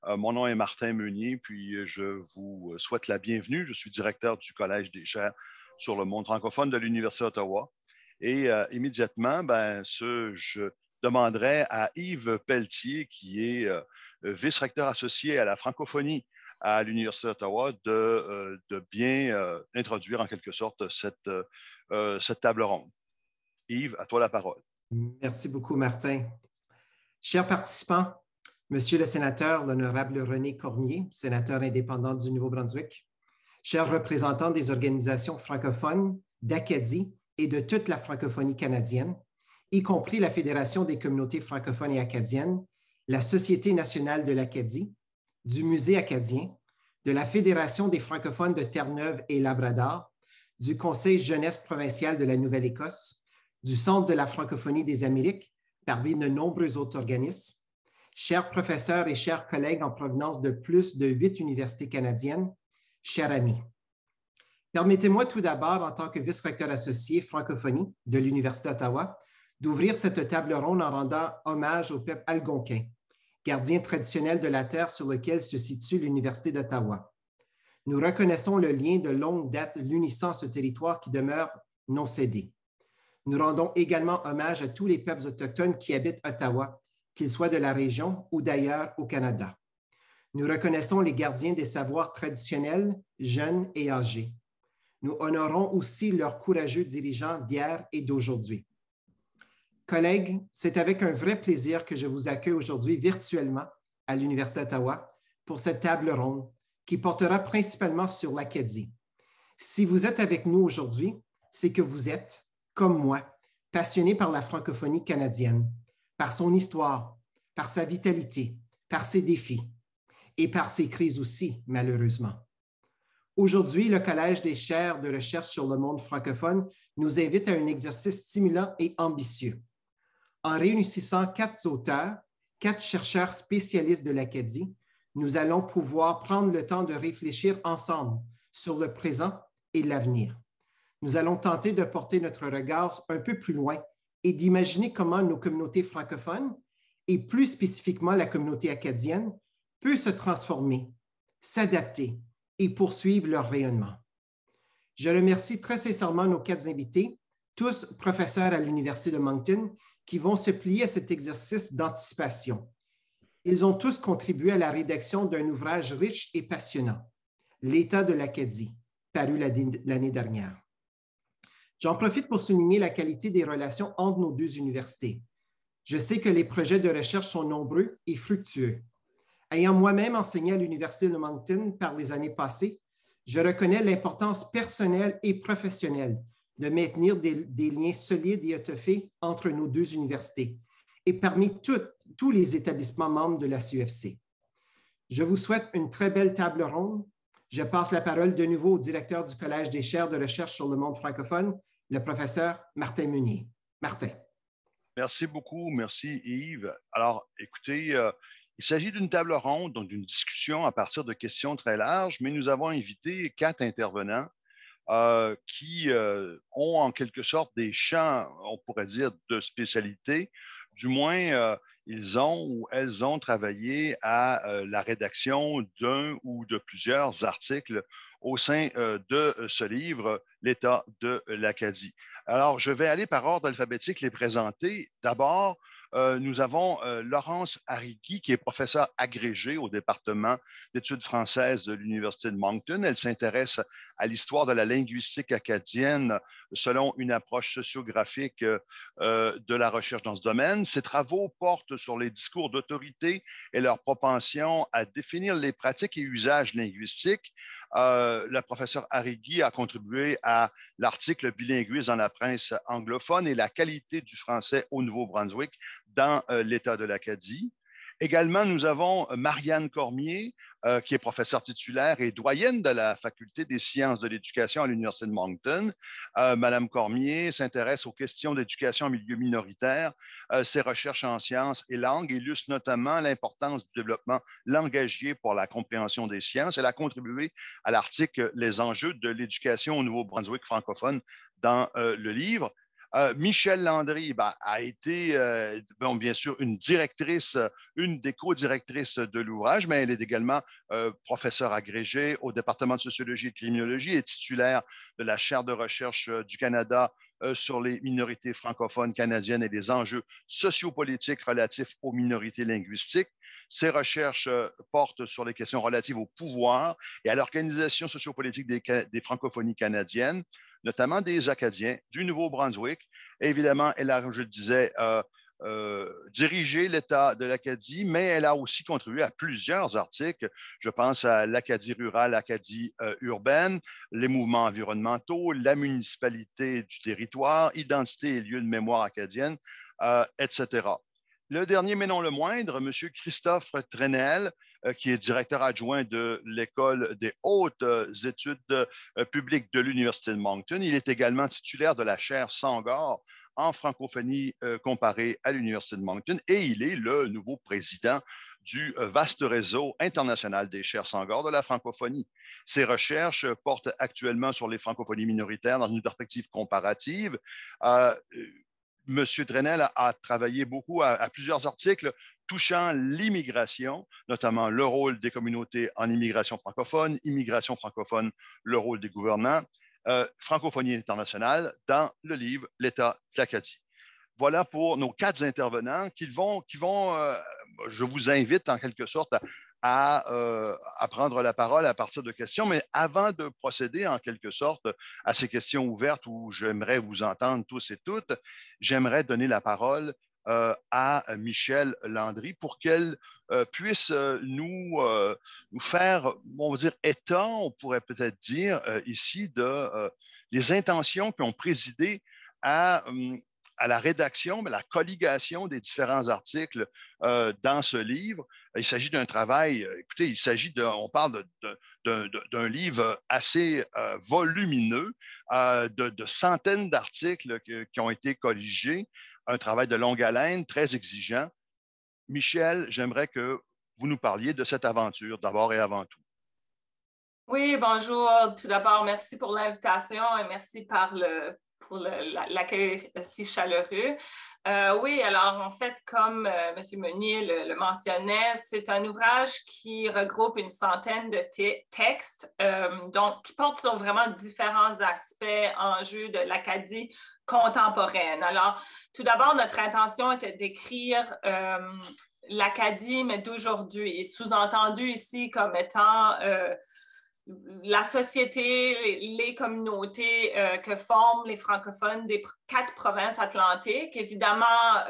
Mon nom est Martin Meunier, puis je vous souhaite la bienvenue. Je suis directeur du Collège des chaires sur le monde francophone de l'Université d'Ottawa. Et immédiatement, je demanderai à Yves Pelletier, qui est vice-recteur associé à la francophonie à l'Université d'Ottawa, de bien introduire en quelque sorte cette table ronde. Yves, à toi la parole. Merci beaucoup, Martin. Chers participants, Monsieur le sénateur, l'honorable René Cormier, sénateur indépendant du Nouveau-Brunswick, chers représentants des organisations francophones d'Acadie et de toute la francophonie canadienne, y compris la Fédération des communautés francophones et acadiennes, la Société nationale de l'Acadie, du Musée acadien, de la Fédération des francophones de Terre-Neuve et Labrador, du Conseil jeunesse provincial de la Nouvelle-Écosse, du Centre de la francophonie des Amériques, parmi de nombreux autres organismes, chers professeurs et chers collègues en provenance de plus de 8 universités canadiennes, chers amis. Permettez-moi tout d'abord, en tant que vice-recteur associé francophonie de l'Université d'Ottawa, d'ouvrir cette table ronde en rendant hommage au peuple algonquin, gardien traditionnel de la terre sur lequel se situe l'Université d'Ottawa. Nous reconnaissons le lien de longue date l'unissant ce territoire qui demeure non cédé. Nous rendons également hommage à tous les peuples autochtones qui habitent Ottawa, qu'ils soient de la région ou d'ailleurs au Canada. Nous reconnaissons les gardiens des savoirs traditionnels, jeunes et âgés. Nous honorons aussi leurs courageux dirigeants d'hier et d'aujourd'hui. Collègues, c'est avec un vrai plaisir que je vous accueille aujourd'hui virtuellement à l'Université d'Ottawa pour cette table ronde qui portera principalement sur l'Acadie. Si vous êtes avec nous aujourd'hui, c'est que vous êtes, comme moi, passionné par la francophonie canadienne, par son histoire, par sa vitalité, par ses défis et par ses crises aussi, malheureusement. Aujourd'hui, le Collège des chaires de recherche sur le monde francophone nous invite à un exercice stimulant et ambitieux. En réunissant 4 auteurs, 4 chercheurs spécialistes de l'Acadie, nous allons pouvoir prendre le temps de réfléchir ensemble sur le présent et l'avenir. Nous allons tenter de porter notre regard un peu plus loin et d'imaginer comment nos communautés francophones, et plus spécifiquement la communauté acadienne, peut se transformer, s'adapter et poursuivre leur rayonnement. Je remercie très sincèrement nos 4 invités, tous professeurs à l'Université de Moncton, qui vont se plier à cet exercice d'anticipation. Ils ont tous contribué à la rédaction d'un ouvrage riche et passionnant, L'État de l'Acadie, paru l'année dernière. J'en profite pour souligner la qualité des relations entre nos 2 universités. Je sais que les projets de recherche sont nombreux et fructueux. Ayant moi-même enseigné à l'Université de Moncton par les années passées, je reconnais l'importance personnelle et professionnelle de maintenir des liens solides et étoffés entre nos 2 universités et parmi tous les établissements membres de la CUFC. Je vous souhaite une très belle table ronde. Je passe la parole de nouveau au directeur du Collège des chaires de recherche sur le monde francophone, le professeur Martin Meunier. Martin. Merci beaucoup. Merci, Yves. Alors, écoutez, il s'agit d'une table ronde, donc d'une discussion à partir de questions très larges, mais nous avons invité 4 intervenants qui ont en quelque sorte des champs, on pourrait dire, de spécialité. Du moins, ils ont ou elles ont travaillé à la rédaction d'un ou de plusieurs articles au sein de ce livre, L'État de l'Acadie. Alors, je vais aller par ordre alphabétique les présenter. D'abord, nous avons Laurence Arrigui, qui est professeure agrégée au département d'études françaises de l'Université de Moncton. Elle s'intéresse à l'histoire de la linguistique acadienne selon une approche sociographique de la recherche dans ce domaine. Ses travaux portent sur les discours d'autorité et leur propension à définir les pratiques et usages linguistiques. La professeure Arrigui a contribué à l'article Bilinguisme dans la presse anglophone et la qualité du français au Nouveau-Brunswick dans l'État de l'Acadie. Également, nous avons Marianne Cormier, qui est professeure titulaire et doyenne de la Faculté des sciences de l'éducation à l'Université de Moncton. Madame Cormier s'intéresse aux questions d'éducation en milieu minoritaire. Ses recherches en sciences et langues illustrent notamment l'importance du développement langagier pour la compréhension des sciences. Elle a contribué à l'article « Les enjeux de l'éducation au Nouveau-Brunswick francophone » dans le livre. Michel Landry a été, bien sûr, une directrice, une des co-directrices de l'ouvrage, mais elle est également professeure agrégée au département de sociologie et de criminologie et titulaire de la chaire de recherche du Canada sur les minorités francophones canadiennes et les enjeux sociopolitiques relatifs aux minorités linguistiques. Ces recherches portent sur les questions relatives au pouvoir et à l'organisation sociopolitique des francophonies canadiennes, notamment des Acadiens du Nouveau-Brunswick. Et évidemment, elle a, je le disais, dirigé l'État de l'Acadie, mais elle a aussi contribué à plusieurs articles. Je pense à l'Acadie rurale, l'Acadie urbaine, les mouvements environnementaux, la municipalité du territoire, identité et lieux de mémoire acadienne, etc. Le dernier, mais non le moindre, M. Christophe Trenel, qui est directeur adjoint de l'École des hautes études publiques de l'Université de Moncton. Il est également titulaire de la chaire Sangor en francophonie comparée à l'Université de Moncton et il est le nouveau président du vaste réseau international des chaires Sangor de la francophonie. Ses recherches portent actuellement sur les francophonies minoritaires dans une perspective comparative. M. Trenel a travaillé beaucoup à plusieurs articles touchant l'immigration, notamment le rôle des communautés en immigration francophone, le rôle des gouvernants, francophonie internationale dans le livre L'État de l'Acadie. Voilà pour nos 4 intervenants qui vont je vous invite en quelque sorte à prendre la parole à partir de questions, mais avant de procéder en quelque sorte à ces questions ouvertes où j'aimerais vous entendre tous et toutes, j'aimerais donner la parole à Michel Landry pour qu'elle puisse nous faire, on va dire, état, on pourrait peut-être dire ici, des intentions qui ont présidé à la rédaction, mais la collégation des différents articles dans ce livre. Il s'agit d'un travail, écoutez, on parle d'un livre assez volumineux, de centaines d'articles qui ont été colligés, un travail de longue haleine, très exigeant. Michel, j'aimerais que vous nous parliez de cette aventure d'abord et avant tout. Oui, bonjour. Tout d'abord, merci pour l'invitation et merci pour l'accueil si chaleureux. Oui, alors en fait, comme M. Meunier le mentionnait, c'est un ouvrage qui regroupe une centaine de textes, donc qui portent sur vraiment différents aspects, enjeux de l'Acadie contemporaine. Alors, tout d'abord, notre intention était d'écrire l'Acadie, mais d'aujourd'hui, sous-entendu ici comme étant la société, les communautés que forment les francophones des 4 provinces atlantiques. Évidemment,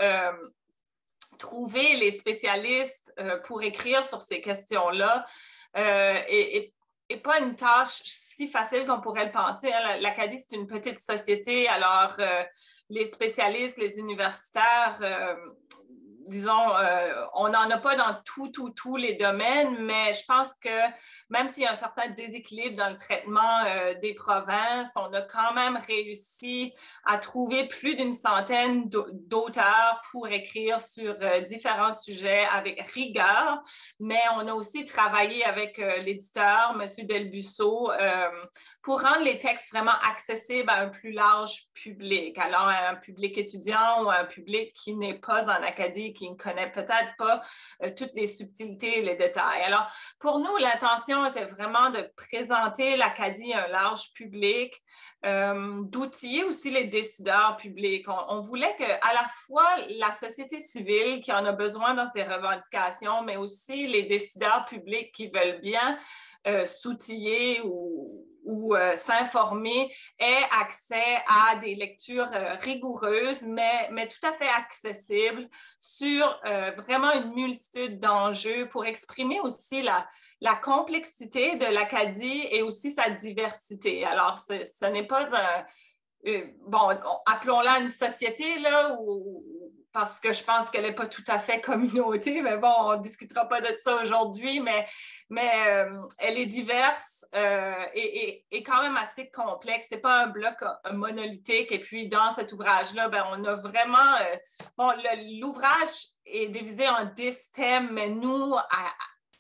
trouver les spécialistes pour écrire sur ces questions-là et pas une tâche si facile qu'on pourrait le penser. Hein. L'Acadie, c'est une petite société, alors les spécialistes, les universitaires, disons, on n'en a pas dans tous les domaines, mais je pense que même s'il y a un certain déséquilibre dans le traitement des provinces, on a quand même réussi à trouver plus d'une centaine d'auteurs pour écrire sur différents sujets avec rigueur, mais on a aussi travaillé avec l'éditeur, M. Delbusso, pour rendre les textes vraiment accessibles à un plus large public, alors à un public étudiant ou à un public qui n'est pas en Acadie, qui ne connaît peut-être pas toutes les subtilités et les détails. Alors, pour nous, l'intention était vraiment de présenter l'Acadie à un large public, d'outiller aussi les décideurs publics. On voulait qu'à la fois la société civile qui en a besoin dans ses revendications, mais aussi les décideurs publics qui veulent bien s'outiller ou s'informer aient accès à des lectures rigoureuses, mais tout à fait accessibles sur vraiment une multitude d'enjeux pour exprimer aussi la complexité de l'Acadie et aussi sa diversité. Alors, ce n'est pas bon, appelons-la une société, là, parce que je pense qu'elle n'est pas tout à fait communauté, mais bon, on ne discutera pas de ça aujourd'hui, mais elle est diverse et quand même assez complexe. Ce n'est pas un bloc monolithique. Et puis, dans cet ouvrage-là, on a vraiment... bon, l'ouvrage est divisé en 10 thèmes, mais nous,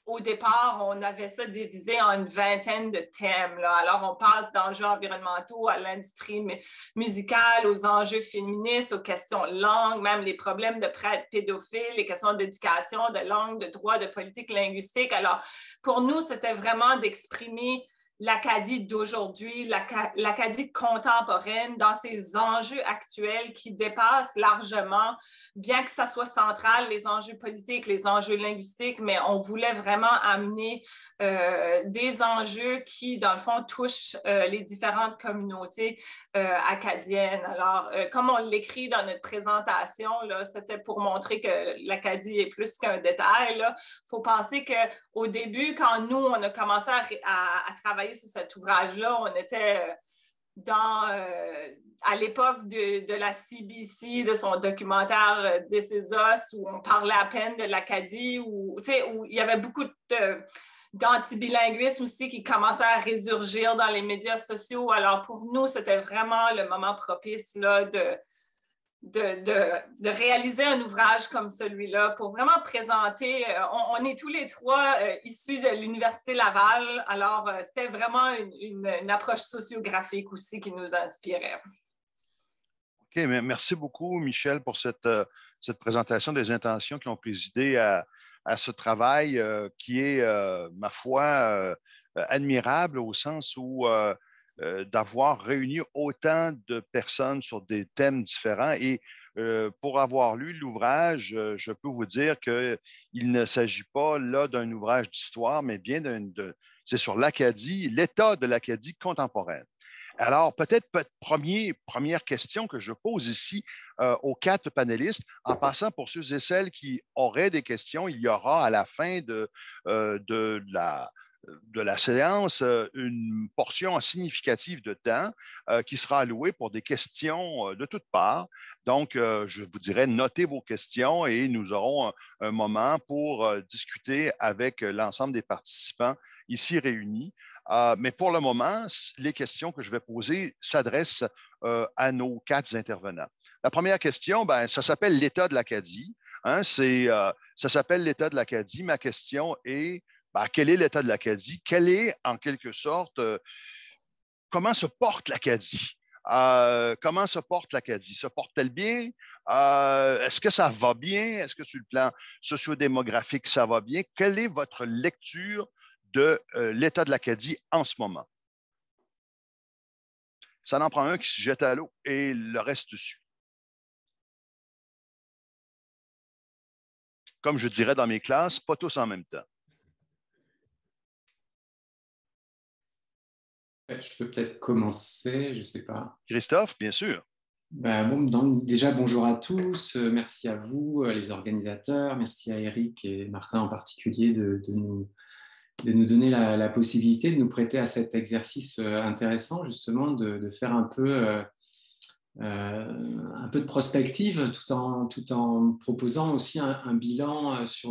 au départ, on avait ça divisé en une vingtaine de thèmes, là. Alors, on passe d'enjeux environnementaux à l'industrie musicale, aux enjeux féministes, aux questions de langue, même les problèmes de prêtres pédophiles, les questions d'éducation, de langue, de droit, de politique linguistique. Alors, pour nous, c'était vraiment d'exprimer l'Acadie d'aujourd'hui, l'Acadie contemporaine dans ses enjeux actuels qui dépassent largement, bien que ça soit central, les enjeux politiques, les enjeux linguistiques, mais on voulait vraiment amener des enjeux qui, dans le fond, touchent les différentes communautés acadiennes. Alors, comme on l'écrit dans notre présentation, c'était pour montrer que l'Acadie est plus qu'un détail. Il faut penser qu'au début, quand nous, on a commencé à travailler sur cet ouvrage-là, on était à l'époque de la CBC, de son documentaire This Is Us, où on parlait à peine de l'Acadie, où il y avait beaucoup d'antibilinguisme aussi qui commençait à résurgir dans les médias sociaux. Alors, pour nous, c'était vraiment le moment propice là, de réaliser un ouvrage comme celui-là pour vraiment présenter. On est tous les trois issus de l'Université Laval, alors c'était vraiment une approche sociographique aussi qui nous inspirait. OK, merci beaucoup, Michel, pour cette présentation des intentions qui ont présidé à ce travail qui est, ma foi, admirable au sens où d'avoir réuni autant de personnes sur des thèmes différents. Et pour avoir lu l'ouvrage, je peux vous dire qu'il ne s'agit pas là d'un ouvrage d'histoire, mais bien c'est sur l'Acadie, l'état de l'Acadie contemporaine. Alors, peut-être première question que je pose ici aux 4 panélistes. En passant, pour ceux et celles qui auraient des questions, il y aura à la fin de la séance une portion significative de temps qui sera allouée pour des questions de toutes parts. Donc, je vous dirais, notez vos questions et nous aurons un moment pour discuter avec l'ensemble des participants ici réunis. Mais pour le moment, les questions que je vais poser s'adressent à nos 4 intervenants. La première question, ça s'appelle l'état de l'Acadie. Hein, ça s'appelle l'état de l'Acadie. Ma question est, quel est l'état de l'Acadie? Quel est, en quelque sorte, comment se porte l'Acadie? Comment se porte l'Acadie? Se porte-t-elle bien? Est-ce que ça va bien? Est-ce que sur le plan sociodémographique, ça va bien? Quelle est votre lecture de l'état de l'Acadie en ce moment? Ça en prend un qui se jette à l'eau et le reste suit. Comme je dirais dans mes classes, pas tous en même temps. Je peux peut-être commencer, je ne sais pas. Christophe, bien sûr. Déjà, bonjour à tous. Merci à vous, les organisateurs. Merci à Eric et Martin en particulier de nous donner la possibilité de nous prêter à cet exercice intéressant, justement, de faire un peu de prospective tout en proposant aussi un bilan sur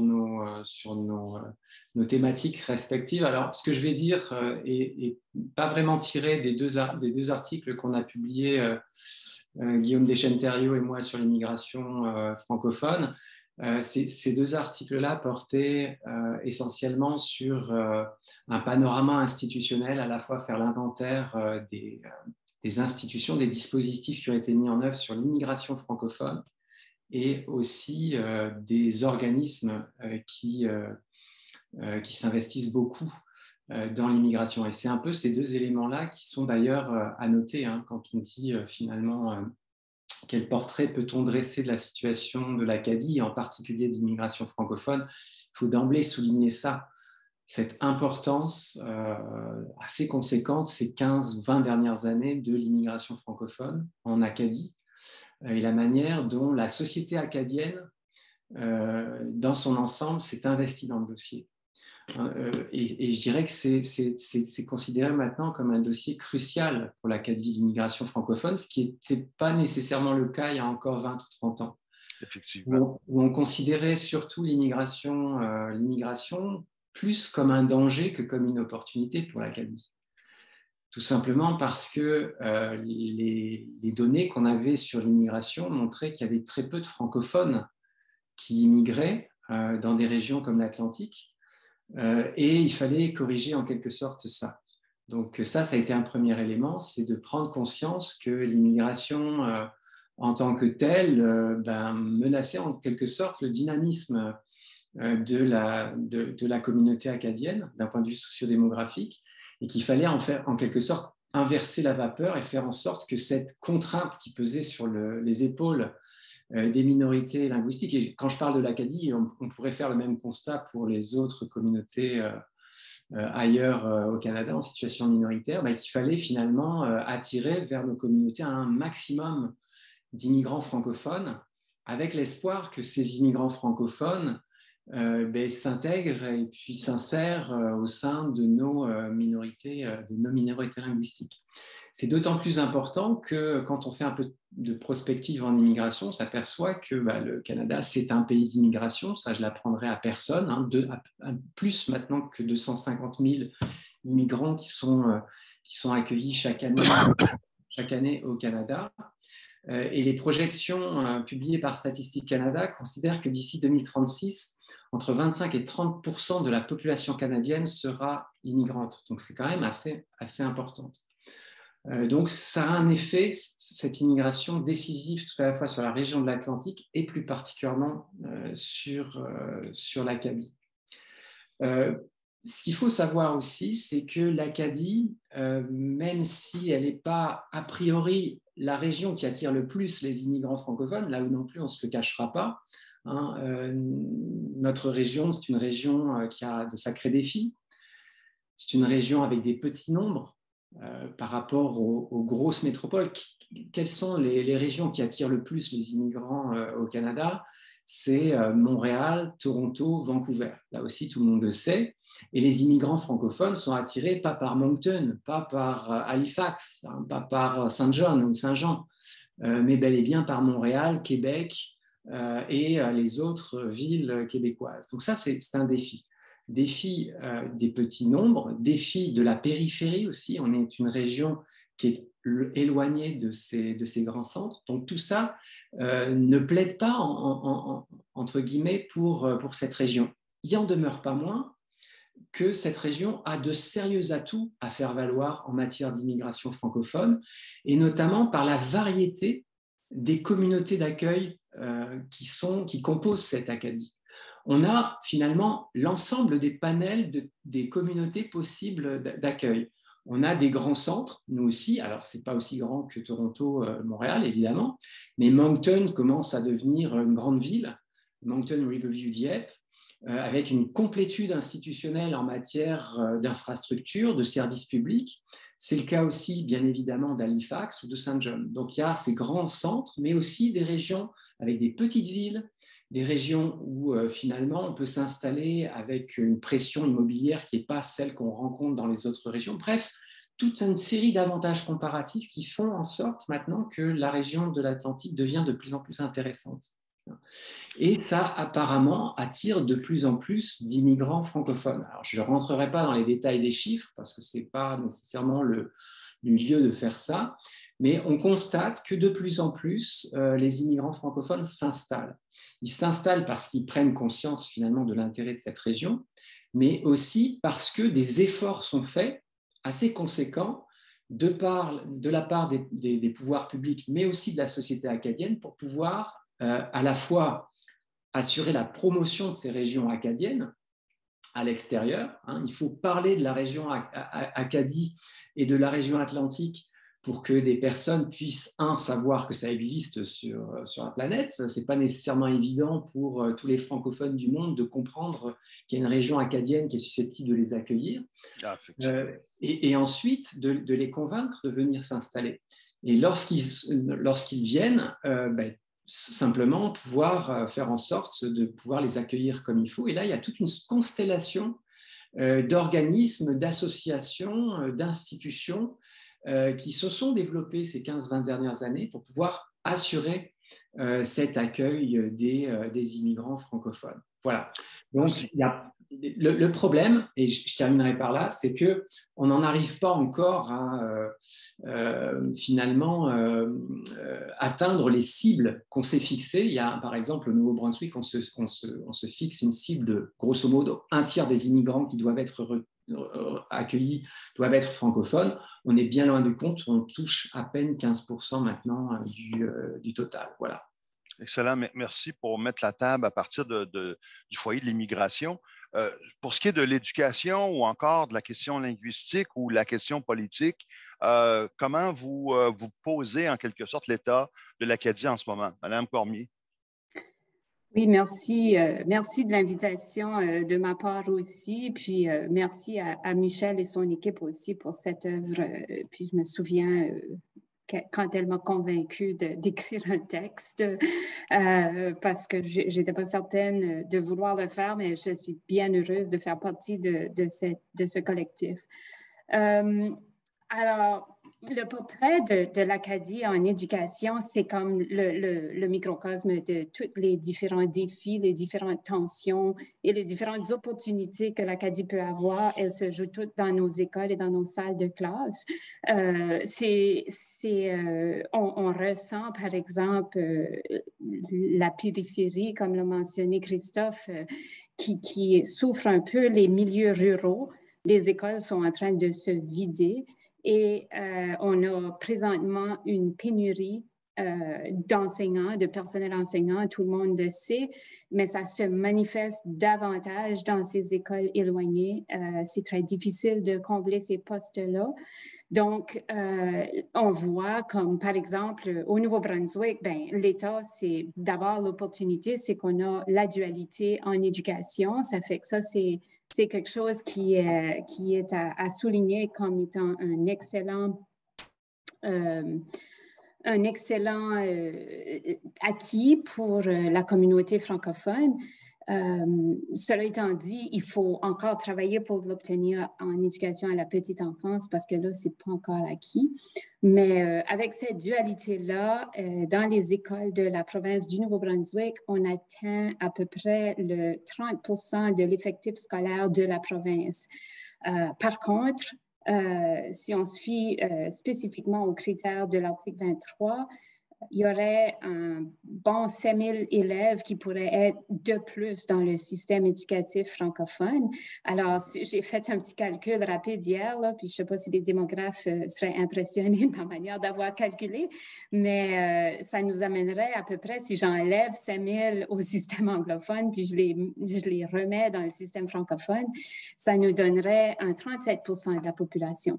nos thématiques respectives. Alors, ce que je vais dire est pas vraiment tiré des deux articles qu'on a publiés, Guillaume Deschênes-Thériault et moi, sur l'immigration francophone. Ces 2 articles-là portaient essentiellement sur un panorama institutionnel, à la fois faire l'inventaire des institutions, des dispositifs qui ont été mis en œuvre sur l'immigration francophone et aussi des organismes qui s'investissent beaucoup dans l'immigration. Et c'est un peu ces 2 éléments-là qui sont d'ailleurs à noter quand on dit finalement quel portrait peut-on dresser de la situation de l'Acadie et en particulier de l'immigration francophone. Il faut d'emblée souligner ça. Cette importance assez conséquente ces 15-20 dernières années de l'immigration francophone en Acadie et la manière dont la société acadienne, dans son ensemble, s'est investie dans le dossier. Et je dirais que c'est considéré maintenant comme un dossier crucial pour l'Acadie, l'immigration francophone, ce qui n'était pas nécessairement le cas il y a encore 20 ou 30 ans. Effectivement. Où on considérait surtout l'immigration plus comme un danger que comme une opportunité pour l'Acadie. Tout simplement parce que les données qu'on avait sur l'immigration montraient qu'il y avait très peu de francophones qui immigraient dans des régions comme l'Atlantique, et il fallait corriger en quelque sorte ça. Donc ça a été un premier élément, c'est de prendre conscience que l'immigration en tant que telle menaçait en quelque sorte le dynamisme de la communauté acadienne d'un point de vue sociodémographique, et qu'il fallait en quelque sorte inverser la vapeur et faire en sorte que cette contrainte qui pesait sur les épaules des minorités linguistiques, et quand je parle de l'Acadie, on pourrait faire le même constat pour les autres communautés ailleurs au Canada en situation minoritaire, qu'il fallait finalement attirer vers nos communautés un maximum d'immigrants francophones, avec l'espoir que ces immigrants francophones s'intègrent et puis s'insèrent au sein de nos minorités linguistiques. C'est d'autant plus important que quand on fait un peu de prospective en immigration, on s'aperçoit que le Canada, c'est un pays d'immigration. Ça, je ne l'apprendrai à personne. Plus maintenant que 250 000 immigrants qui sont accueillis chaque année au Canada. Et les projections publiées par Statistique Canada considèrent que d'ici 2036, entre 25 et 30% de la population canadienne sera immigrante. Donc, c'est quand même assez important. Donc, ça a un effet, cette immigration décisive tout à la fois sur la région de l'Atlantique et plus particulièrement sur l'Acadie. Ce qu'il faut savoir aussi, c'est que l'Acadie, même si elle n'est pas a priori la région qui attire le plus les immigrants francophones, là où non plus on ne se le cachera pas, notre région, c'est une région qui a de sacrés défis. C'est une région avec des petits nombres par rapport aux grosses métropoles. Quelles sont les régions qui attirent le plus les immigrants au Canada? C'est Montréal, Toronto, Vancouver. Là aussi, tout le monde le sait. Et les immigrants francophones sont attirés pas par Moncton, pas par Halifax, pas par Saint John ou Saint-Jean, mais bel et bien par Montréal, Québec et les autres villes québécoises. Donc ça, c'est un défi. Défi des petits nombres, défi de la périphérie aussi. On est une région qui est éloignée de ces grands centres. Donc tout ça ne plaide pas, entre guillemets, pour cette région. Il n'en demeure pas moins que cette région a de sérieux atouts à faire valoir en matière d'immigration francophone, et notamment par la variété des communautés d'accueil qui composent cette Acadie. On a finalement l'ensemble des panels des communautés possibles d'accueil. On a des grands centres, nous aussi, alors ce n'est pas aussi grand que Toronto, Montréal, évidemment, mais Moncton commence à devenir une grande ville, Moncton, Riverview, Dieppe, avec une complétude institutionnelle en matière d'infrastructures, de services publics. C'est le cas aussi, bien évidemment, d'Halifax ou de Saint John. Donc il y a ces grands centres, mais aussi des régions avec des petites villes, des régions où finalement on peut s'installer avec une pression immobilière qui n'est pas celle qu'on rencontre dans les autres régions. Bref, toute une série d'avantages comparatifs qui font en sorte maintenant que la région de l'Atlantique devient de plus en plus intéressante. Et ça, apparemment, attire de plus en plus d'immigrants francophones. Alors, je ne rentrerai pas dans les détails des chiffres parce que ce n'est pas nécessairement le lieu de faire ça, mais on constate que de plus en plus, les immigrants francophones s'installent. Ils s'installent parce qu'ils prennent conscience finalement de l'intérêt de cette région, mais aussi parce que des efforts sont faits assez conséquents de la part des pouvoirs publics, mais aussi de la société acadienne pour pouvoir à la fois assurer la promotion de ces régions acadiennes à l'extérieur. Il faut parler de la région Acadie et de la région Atlantique pour que des personnes puissent, savoir que ça existe sur la planète. Ce n'est pas nécessairement évident pour tous les francophones du monde de comprendre qu'il y a une région acadienne qui est susceptible de les accueillir. Et ensuite, de les convaincre de venir s'installer. Et lorsqu'ils viennent, simplement pouvoir faire en sorte de pouvoir les accueillir comme il faut. Et là, il y a toute une constellation d'organismes, d'associations, d'institutions qui se sont développées ces 15-20 dernières années pour pouvoir assurer cet accueil des immigrants francophones. Voilà. Donc, il le problème, et je terminerai par là, c'est qu'on n'en arrive pas encore à finalement atteindre les cibles qu'on s'est fixées. Il y a, par exemple, au Nouveau-Brunswick, on se fixe une cible de, grosso modo, 1/3 des immigrants qui doivent être accueillis doivent être francophones. On est bien loin du compte, on touche à peine 15% maintenant du total. Voilà. Excellent. Merci pour mettre la table à partir du foyer de l'immigration. Pour ce qui est de l'éducation ou encore de la question linguistique ou la question politique, comment vous posez en quelque sorte l'état de l'Acadie en ce moment? Madame Cormier. Oui, merci. Merci de l'invitation de ma part aussi. Puis merci à Michel et son équipe aussi pour cette œuvre. Puis je me souviens quand elle m'a convaincue d'écrire un texte parce que je n'étais pas certaine de vouloir le faire, mais je suis bien heureuse de faire partie de ce collectif. Alors, le portrait de l'Acadie en éducation, c'est comme le microcosme de tous les différents défis, les différentes tensions et les différentes opportunités que l'Acadie peut avoir. Elles se jouent toutes dans nos écoles et dans nos salles de classe. On ressent, par exemple, la périphérie, comme l'a mentionné Christophe, qui souffre un peu, les milieux ruraux. Les écoles sont en train de se vider. Et on a présentement une pénurie d'enseignants, de personnel enseignant, tout le monde le sait, mais ça se manifeste davantage dans ces écoles éloignées. C'est très difficile de combler ces postes-là. Donc, on voit comme, par exemple, au Nouveau-Brunswick, l'État, c'est d'abord l'opportunité, c'est qu'on a la dualité en éducation. Ça fait que ça, c'est quelque chose qui est à souligner comme étant un excellent acquis pour la communauté francophone. Cela étant dit, il faut encore travailler pour l'obtenir en éducation à la petite enfance parce que là, ce n'est pas encore acquis. Mais avec cette dualité-là, dans les écoles de la province du Nouveau-Brunswick, on atteint à peu près le 30% de l'effectif scolaire de la province. Par contre, si on se fie spécifiquement aux critères de l'article 23, il y aurait un bon 5 000 élèves qui pourraient être de plus dans le système éducatif francophone. Alors, j'ai fait un petit calcul rapide hier, là, puis je ne sais pas si les démographes seraient impressionnés de ma manière d'avoir calculé, mais ça nous amènerait à peu près, si j'enlève 5 000 au système anglophone, puis je les remets dans le système francophone, ça nous donnerait un 37% de la population.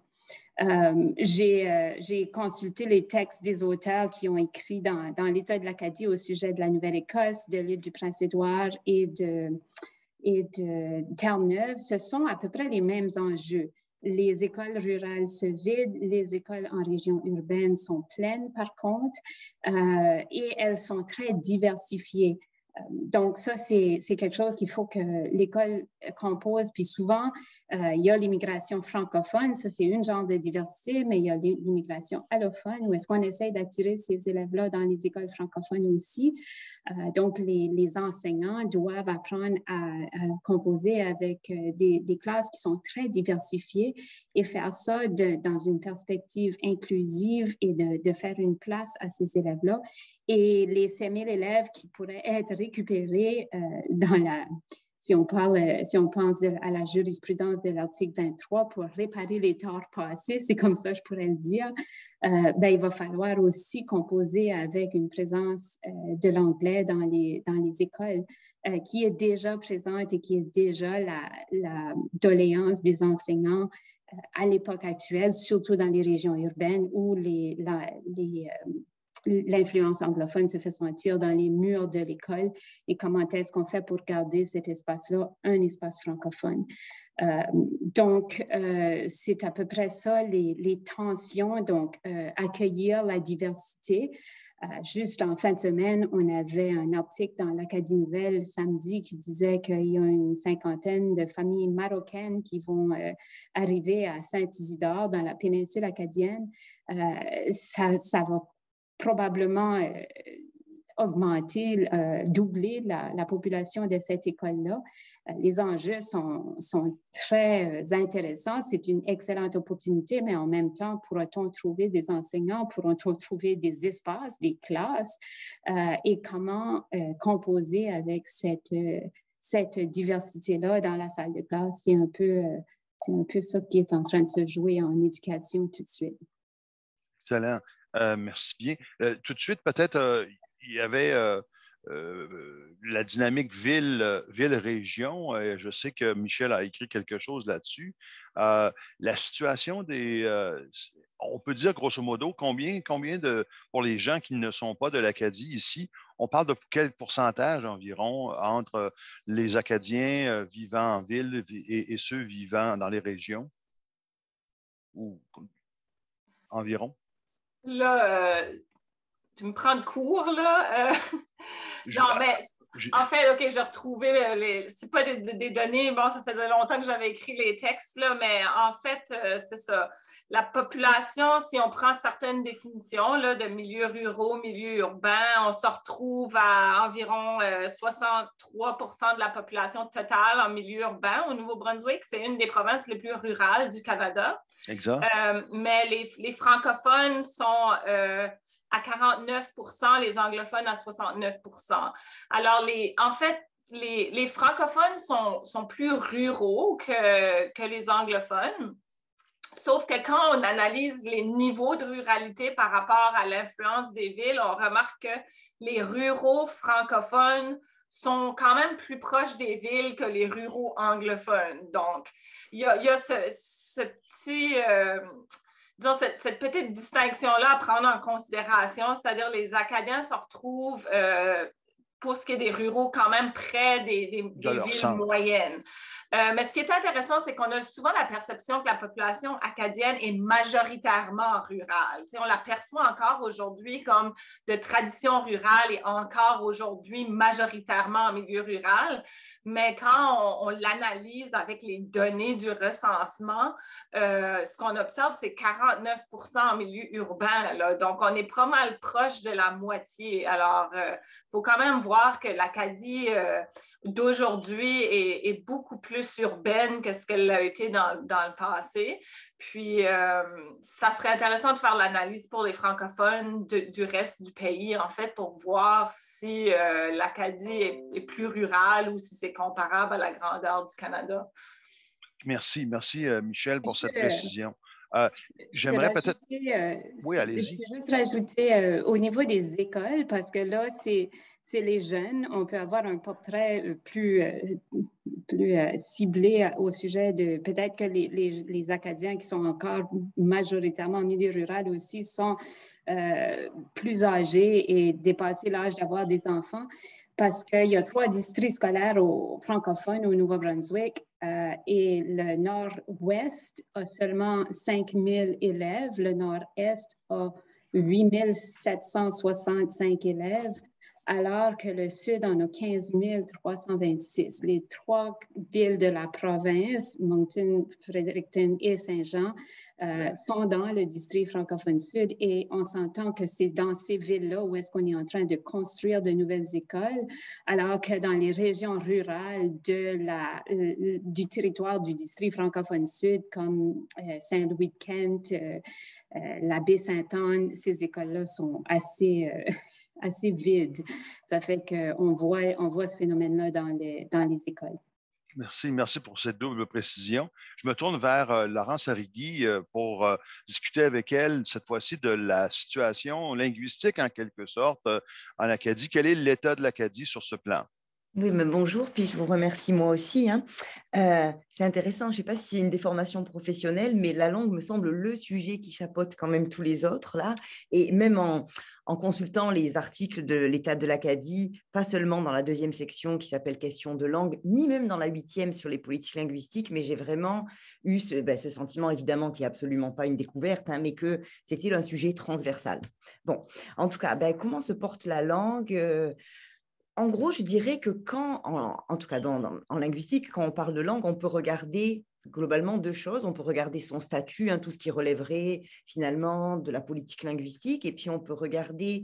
J'ai consulté les textes des auteurs qui ont écrit dans l'État de l'Acadie au sujet de la Nouvelle-Écosse, de l'île du Prince-Édouard et de Terre-Neuve. Ce sont à peu près les mêmes enjeux. Les écoles rurales se vident, les écoles en région urbaine sont pleines par contre, et elles sont très diversifiées. Donc, ça, c'est quelque chose qu'il faut que l'école compose. Puis souvent, il y a l'immigration francophone, ça, c'est une genre de diversité, mais il y a l'immigration allophone, où est-ce qu'on essaie d'attirer ces élèves-là dans les écoles francophones aussi. Donc, les enseignants doivent apprendre à composer avec des classes qui sont très diversifiées et faire ça dans une perspective inclusive et de faire une place à ces élèves-là. Et les 5 000 élèves qui pourraient être récupérés si on pense à la jurisprudence de l'article 23 pour réparer les torts passés, c'est comme ça je pourrais le dire, il va falloir aussi composer avec une présence de l'anglais dans les écoles qui est déjà présente et qui est déjà la doléance des enseignants à l'époque actuelle, surtout dans les régions urbaines où l'influence anglophone se fait sentir dans les murs de l'école et comment est-ce qu'on fait pour garder cet espace-là un espace francophone. Donc, c'est à peu près ça, les tensions, donc accueillir la diversité. Juste en fin de semaine, on avait un article dans l'Acadie Nouvelle samedi qui disait qu'il y a une 50aine de familles marocaines qui vont arriver à Saint-Isidore dans la péninsule acadienne. Ça va probablement augmenter, doubler la population de cette école-là. Les enjeux sont très intéressants. C'est une excellente opportunité, mais en même temps, pourra-t-on trouver des enseignants, pourra-t-on trouver des espaces, des classes, et comment composer avec cette diversité-là dans la salle de classe? C'est un peu ça qui est en train de se jouer en éducation tout de suite. Excellent. Merci bien. Tout de suite, peut-être, il y avait la dynamique ville-région. Je sais que Michel a écrit quelque chose là-dessus. La situation on peut dire grosso modo, combien pour les gens qui ne sont pas de l'Acadie ici, on parle de quel pourcentage environ entre les Acadiens vivant en ville et ceux vivant dans les régions? Ou environ? Là, tu me prends de court, là. Non, mais en fait, OK, j'ai retrouvé c'est pas des données, bon, ça faisait longtemps que j'avais écrit les textes, là, mais en fait, c'est ça. La population, si on prend certaines définitions là, de milieux ruraux, milieux urbains, on se retrouve à environ 63 % de la population totale en milieu urbain au Nouveau-Brunswick. C'est une des provinces les plus rurales du Canada. Exact. Mais les francophones sont à 49 %, les anglophones à 69 %. Alors, en fait, les francophones sont plus ruraux que les anglophones. Sauf que quand on analyse les niveaux de ruralité par rapport à l'influence des villes, on remarque que les ruraux francophones sont quand même plus proches des villes que les ruraux anglophones. Donc, il y a ce petit... disons, cette petite distinction-là à prendre en considération, c'est-à-dire les Acadiens se retrouvent, pour ce qui est des ruraux, quand même près des villes moyennes. Mais ce qui est intéressant, c'est qu'on a souvent la perception que la population acadienne est majoritairement rurale. On la perçoit encore aujourd'hui comme de tradition rurale et encore aujourd'hui majoritairement en milieu rural. Mais quand on l'analyse avec les données du recensement, ce qu'on observe, c'est 49 % en milieu urbain. Là. Donc, on est pas mal proche de la moitié. Alors, il faut quand même voir que l'Acadie d'aujourd'hui est beaucoup plus urbaine que ce qu'elle a été dans le passé. Puis, ça serait intéressant de faire l'analyse pour les francophones du reste du pays, en fait, pour voir si l'Acadie est plus rurale ou si c'est comparable à la grandeur du Canada. Merci, Michel, pour cette précision. J'aimerais peut-être... oui, allez-y. Je peux juste rajouter au niveau des écoles, parce que là, c'est les jeunes. On peut avoir un portrait plus ciblé au sujet de... Peut-être que les Acadiens qui sont encore majoritairement en milieu rural aussi sont plus âgés et dépassés l'âge d'avoir des enfants. Parce qu'il y a 3 districts scolaires francophones au Nouveau-Brunswick et le nord-ouest a seulement 5 000 élèves, le nord-est a 8 765 élèves, alors que le sud en a 15 326. Les 3 villes de la province, Moncton, Fredericton et Saint-Jean, sont dans le district francophone sud et on s'entend que c'est dans ces villes-là où est-ce qu'on est en train de construire de nouvelles écoles, alors que dans les régions rurales du territoire du district francophone sud, comme Saint-Louis-de-Kent, la Baie-Sainte-Anne, ces écoles-là sont assez vide. Ça fait qu'on voit ce phénomène-là dans les écoles. Merci pour cette double précision. Je me tourne vers Laurence Arrigui pour discuter avec elle, cette fois-ci, de la situation linguistique, en quelque sorte, en Acadie. Quel est l'état de l'Acadie sur ce plan? Oui, mais bonjour, puis je vous remercie moi aussi. C'est intéressant, je ne sais pas si c'est une déformation professionnelle, mais la langue me semble le sujet qui chapeaute quand même tous les autres, là. Et même en consultant les articles de l'État de l'Acadie, pas seulement dans la 2e section qui s'appelle « Questions de langue », ni même dans la 8e sur les politiques linguistiques, mais j'ai vraiment eu ce sentiment, évidemment, qui n'est absolument pas une découverte, mais que c'était un sujet transversal. Bon, en tout cas, comment se porte la langue en gros, je dirais que en tout cas en linguistique, quand on parle de langue, on peut regarder globalement 2 choses. On peut regarder son statut, tout ce qui relèverait finalement de la politique linguistique, et puis on peut regarder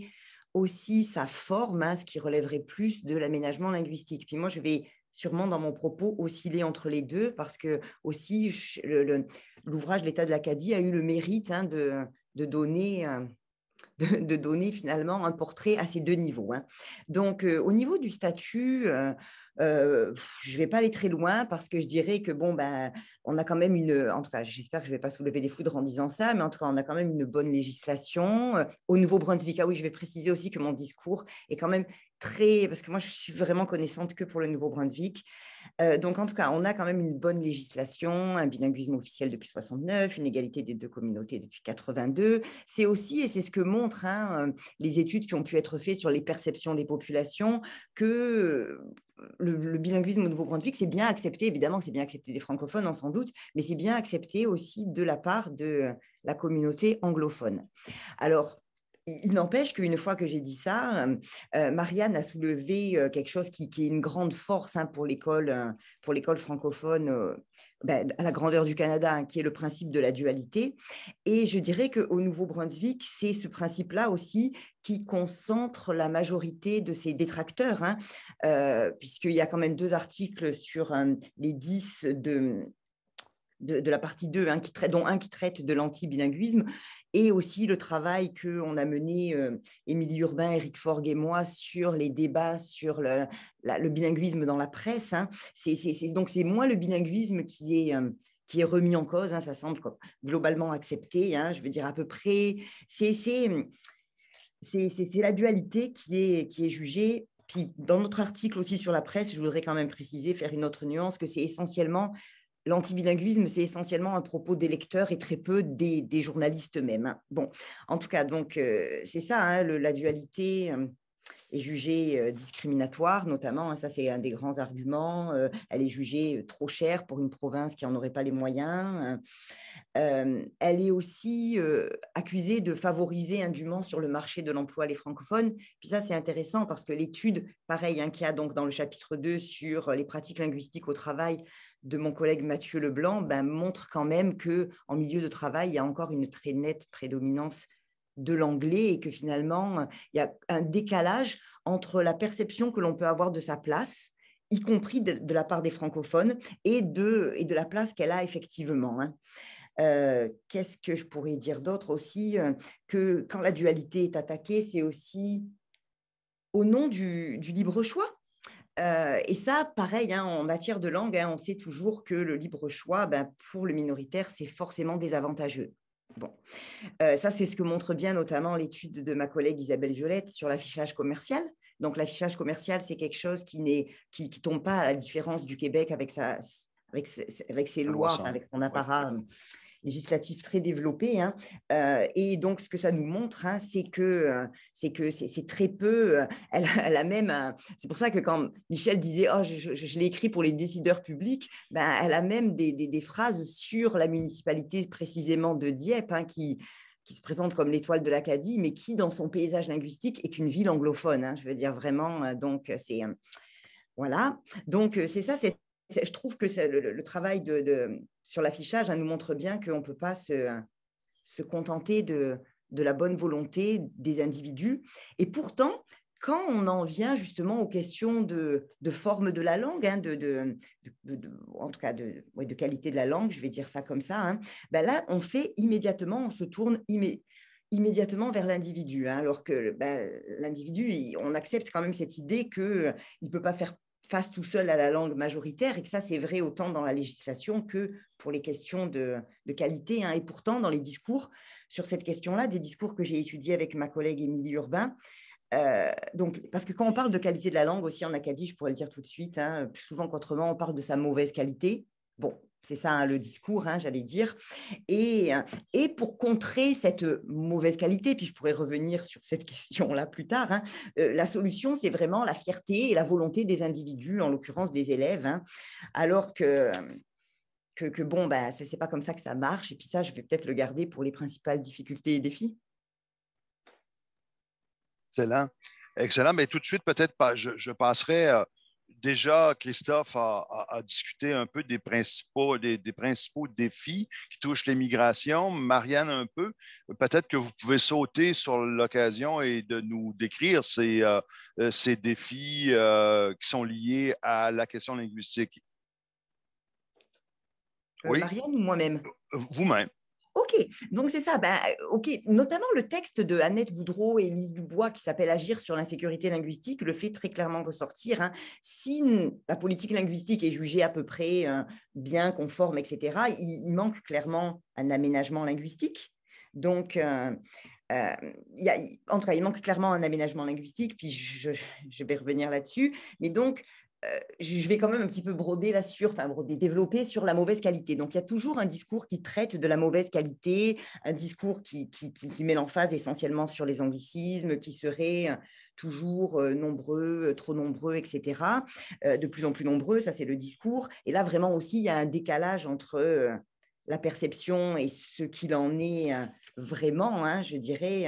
aussi sa forme, hein, ce qui relèverait plus de l'aménagement linguistique. Puis moi, je vais sûrement dans mon propos osciller entre les deux parce que aussi l'ouvrage L'État de l'Acadie a eu le mérite, hein, de donner de donner finalement un portrait à ces deux niveaux, hein. Donc, au niveau du statut, je ne vais pas aller très loin parce que je dirais que, bon, ben, on a quand même en tout cas, j'espère que je ne vais pas soulever des foudres en disant ça, mais en tout cas, on a quand même une bonne législation. Au Nouveau-Brunswick, ah oui, je vais préciser aussi que mon discours est quand même très, parce que moi, je suis vraiment connaissante que pour le Nouveau-Brunswick. Donc, en tout cas, on a quand même une bonne législation, un bilinguisme officiel depuis 69, une égalité des deux communautés depuis 82. C'est aussi, et c'est ce que montrent, hein, les études qui ont pu être faites sur les perceptions des populations, que le bilinguisme au Nouveau-Brunswick, c'est bien accepté. Évidemment, c'est bien accepté des francophones, on s'en doute, mais c'est bien accepté aussi de la part de la communauté anglophone. Alors, il n'empêche qu'une fois que j'ai dit ça, Marianne a soulevé quelque chose qui est une grande force, hein, pour l'école francophone à la grandeur du Canada, hein, qui est le principe de la dualité. Et je dirais qu'au Nouveau-Brunswick, c'est ce principe-là aussi qui concentre la majorité de ses détracteurs, hein, puisqu'il y a quand même 2 articles sur les 10 de la partie 2, hein, dont un qui traite de l'anti-bilinguisme, et aussi le travail qu'on a mené, Émilie Urbain, Éric Forgue et moi, sur les débats sur le bilinguisme dans la presse, hein. Donc, c'est moins le bilinguisme qui est remis en cause, hein, ça semble globalement accepté, hein, je veux dire à peu près, c'est la dualité qui est jugée. Puis, dans notre article aussi sur la presse, je voudrais quand même préciser, faire une autre nuance, que c'est essentiellement l'antibilinguisme, c'est essentiellement un propos des lecteurs et très peu des journalistes eux-mêmes, hein. Bon, en tout cas, donc, c'est ça, hein, la dualité est jugée discriminatoire, notamment, hein, ça c'est un des grands arguments, elle est jugée trop chère pour une province qui n'en aurait pas les moyens. Elle est aussi accusée de favoriser indûment sur le marché de l'emploi les francophones. Puis ça, c'est intéressant parce que l'étude, pareil, hein, qu'il y a donc dans le chapitre 2 sur les pratiques linguistiques au travail de mon collègue Mathieu Leblanc, montre quand même qu'en milieu de travail, il y a encore une très nette prédominance de l'anglais et que finalement, il y a un décalage entre la perception que l'on peut avoir de sa place, y compris de la part des francophones, et de la place qu'elle a effectivement, hein. Qu'est-ce que je pourrais dire d'autre aussi, que quand la dualité est attaquée, c'est aussi au nom du libre choix. Et ça, pareil, hein, en matière de langue, hein, on sait toujours que le libre choix, pour le minoritaire, c'est forcément désavantageux. Bon, ça, c'est ce que montre bien notamment l'étude de ma collègue Isabelle Violette sur l'affichage commercial. Donc, l'affichage commercial, c'est quelque chose qui tombe pas à la différence du Québec avec ses lois, avec son apparat législatif très développé, hein. Et donc, ce que ça nous montre, hein, c'est que c'est très peu. Elle a même. C'est pour ça que quand Michel disait « Oh, je l'ai écrit pour les décideurs publics », elle a même des phrases sur la municipalité précisément de Dieppe, hein, qui se présente comme l'étoile de l'Acadie, mais qui, dans son paysage linguistique, est une ville anglophone, hein, je veux dire vraiment. Donc, c'est voilà. Donc, c'est ça. Je trouve que le travail sur l'affichage, hein, nous montre bien qu'on ne peut pas se contenter de la bonne volonté des individus. Et pourtant, quand on en vient justement aux questions de forme de la langue, hein, en tout cas de qualité de la langue, je vais dire ça comme ça, hein, là, on se tourne immédiatement vers l'individu, hein, alors que l'individu, on accepte quand même cette idée qu'il ne peut pas faire face tout seul à la langue majoritaire, et que ça, c'est vrai autant dans la législation que pour les questions de qualité, hein. Et pourtant, dans les discours sur cette question-là, des discours que j'ai étudiés avec ma collègue Émilie Urbain, donc, parce que quand on parle de qualité de la langue aussi en Acadie, je pourrais le dire tout de suite, hein, plus souvent qu'autrement, on parle de sa mauvaise qualité. Bon, c'est ça, hein, le discours, hein, j'allais dire. Et pour contrer cette mauvaise qualité, puis je pourrais revenir sur cette question-là plus tard, hein, la solution, c'est vraiment la fierté et la volonté des individus, en l'occurrence des élèves, hein, alors que bon, c'est pas comme ça que ça marche. Et puis ça, je vais peut-être le garder pour les principales difficultés et défis. Excellent. Excellent. Mais tout de suite, peut-être, je passerai déjà, Christophe a discuté un peu des principaux défis qui touchent l'immigration. Marianne, un peu. Peut-être que vous pouvez sauter sur l'occasion et de nous décrire ces défis qui sont liés à la question linguistique. Oui, Marianne ou moi-même? Vous-même. OK, donc c'est ça. Ben, OK, notamment le texte de Annette Boudreau et Lise Dubois qui s'appelle Agir sur l'insécurité linguistique le fait très clairement ressortir. Hein. Si la politique linguistique est jugée à peu près bien, conforme, etc., il manque clairement un aménagement linguistique. Donc, en tout cas, il manque clairement un aménagement linguistique, puis je vais revenir là-dessus. Mais donc, je vais quand même un petit peu développer sur la mauvaise qualité. Donc, il y a toujours un discours qui traite de la mauvaise qualité, un discours qui met l'emphase essentiellement sur les anglicismes, qui seraient toujours nombreux, trop nombreux, etc. De plus en plus nombreux, ça c'est le discours. Et là, vraiment aussi, il y a un décalage entre la perception et ce qu'il en est vraiment, hein, je dirais.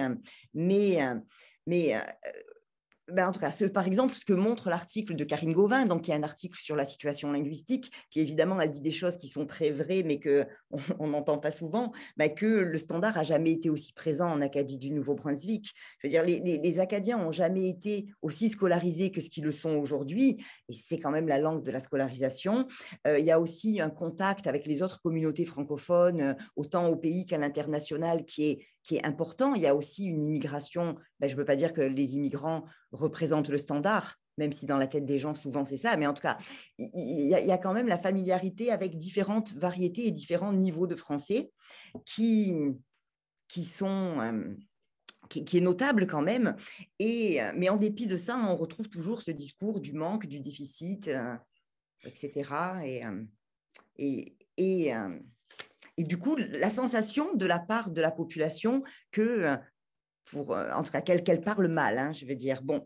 Ben, en tout cas, par exemple, ce que montre l'article de Karine Gauvin, donc, qui est un article sur la situation linguistique, qui évidemment, elle dit des choses qui sont très vraies, mais qu'on n'entend pas souvent, ben, que le standard n'a jamais été aussi présent en Acadie du Nouveau-Brunswick. Je veux dire, les Acadiens n'ont jamais été aussi scolarisés que ce qu'ils le sont aujourd'hui, et c'est quand même la langue de la scolarisation. Il y a aussi un contact avec les autres communautés francophones, autant au pays qu'à l'international, qui est important. Il y a aussi une immigration, ben, je ne veux pas dire que les immigrants représentent le standard, même si dans la tête des gens, souvent, c'est ça. Mais en tout cas, il y a quand même la familiarité avec différentes variétés et différents niveaux de français qui est notable quand même. Mais en dépit de ça, on retrouve toujours ce discours du manque, du déficit, etc. Et du coup, la sensation de la part de la population que, en tout cas, qu'elle parle mal, hein, je veux dire. Bon,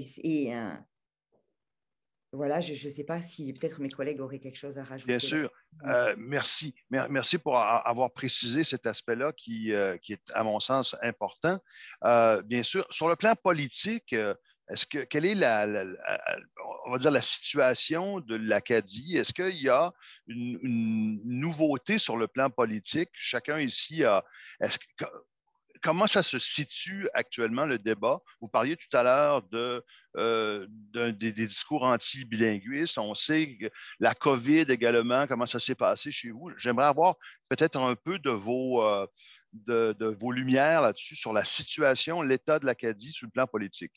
voilà, je ne sais pas si peut-être mes collègues auraient quelque chose à rajouter. Bien sûr. Merci. Merci pour avoir précisé cet aspect-là qui est, à mon sens, important. Bien sûr, sur le plan politique, quelle est on va dire, la situation de l'Acadie? Est-ce qu'il y a une nouveauté sur le plan politique? Chacun ici comment ça se situe actuellement, le débat? Vous parliez tout à l'heure des discours anti-bilinguistes. On sait que la COVID également, comment ça s'est passé chez vous. J'aimerais avoir peut-être un peu de vos lumières là-dessus sur la situation, l'état de l'Acadie sur le plan politique.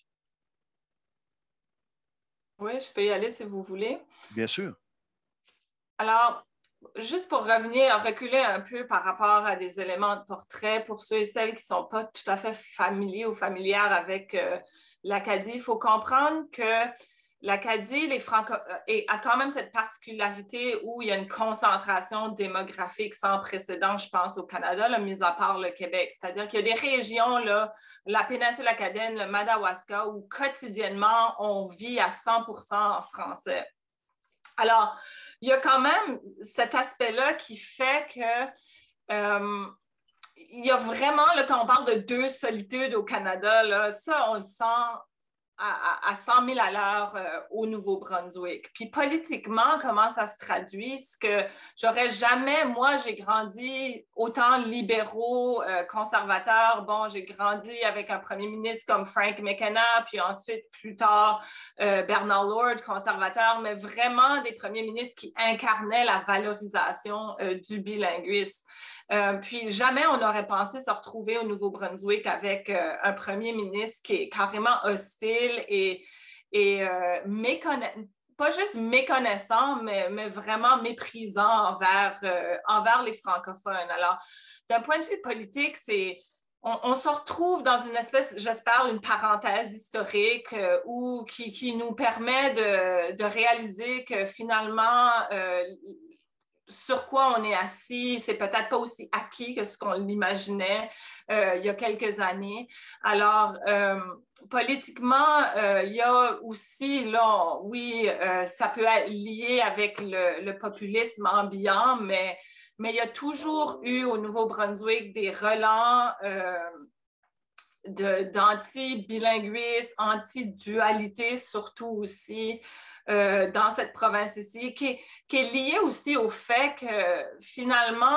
Oui, je peux y aller si vous voulez. Bien sûr. Alors, juste pour reculer un peu par rapport à des éléments de portrait pour ceux et celles qui ne sont pas tout à fait familiers ou familières avec l'Acadie, il faut comprendre que l'Acadie a quand même cette particularité où il y a une concentration démographique sans précédent, je pense, au Canada, là, mis à part le Québec. C'est-à-dire qu'il y a des régions, là, la péninsule acadienne, le Madawaska, où quotidiennement, on vit à 100% en français. Alors, il y a quand même cet aspect-là qui fait que il y a vraiment, là, quand on parle de deux solitudes au Canada, là, ça, on le sent à 100 000 à l'heure au Nouveau-Brunswick. Puis politiquement, comment ça se traduit? Ce que j'aurais jamais, moi, j'ai grandi autant libéraux, conservateurs. Bon, j'ai grandi avec un premier ministre comme Frank McKenna, puis ensuite, plus tard, Bernard Lord, conservateur, mais vraiment des premiers ministres qui incarnaient la valorisation du bilinguisme. Puis jamais on n'aurait pensé se retrouver au Nouveau-Brunswick avec un premier ministre qui est carrément hostile et pas juste méconnaissant, mais vraiment méprisant envers les francophones. Alors, d'un point de vue politique, on se retrouve dans une espèce, j'espère, une parenthèse historique qui nous permet de réaliser que finalement, sur quoi on est assis, c'est peut-être pas aussi acquis que ce qu'on l'imaginait il y a quelques années. Alors, politiquement, il y a aussi, là, oui, ça peut être lié avec le populisme ambiant, mais il y a toujours eu au Nouveau-Brunswick des relents d'anti-bilinguisme, anti-dualité surtout aussi. dans cette province ici, qui est liée aussi au fait que finalement,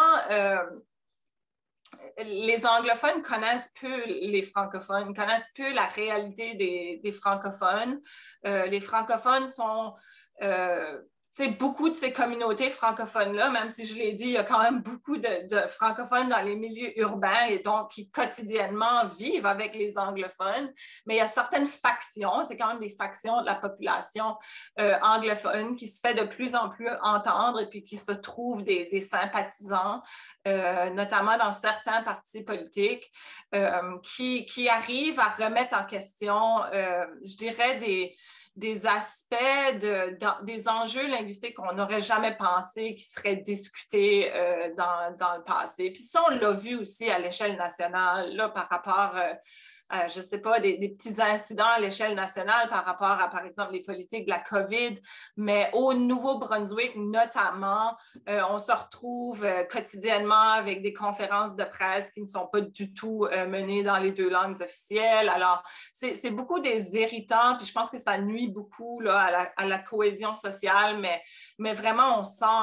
les anglophones connaissent peu les francophones, connaissent peu la réalité des francophones. Les francophones sont... beaucoup de ces communautés francophones-là, même si je l'ai dit, il y a quand même beaucoup de francophones dans les milieux urbains et donc qui quotidiennement vivent avec les anglophones, mais il y a certaines factions, c'est quand même des factions de la population anglophone qui se fait de plus en plus entendre et puis qui se trouvent des sympathisants, notamment dans certains partis politiques, qui arrivent à remettre en question, je dirais, des aspects, des enjeux linguistiques qu'on n'aurait jamais pensé qui seraient discutés dans le passé. Puis ça, on l'a vu aussi à l'échelle nationale, là, par rapport je ne sais pas, des petits incidents à l'échelle nationale par rapport à, par exemple, les politiques de la COVID, mais au Nouveau-Brunswick, notamment, on se retrouve quotidiennement avec des conférences de presse qui ne sont pas du tout menées dans les 2 langues officielles. Alors, c'est beaucoup des irritants, puis je pense que ça nuit beaucoup là, à la cohésion sociale, mais vraiment, on sent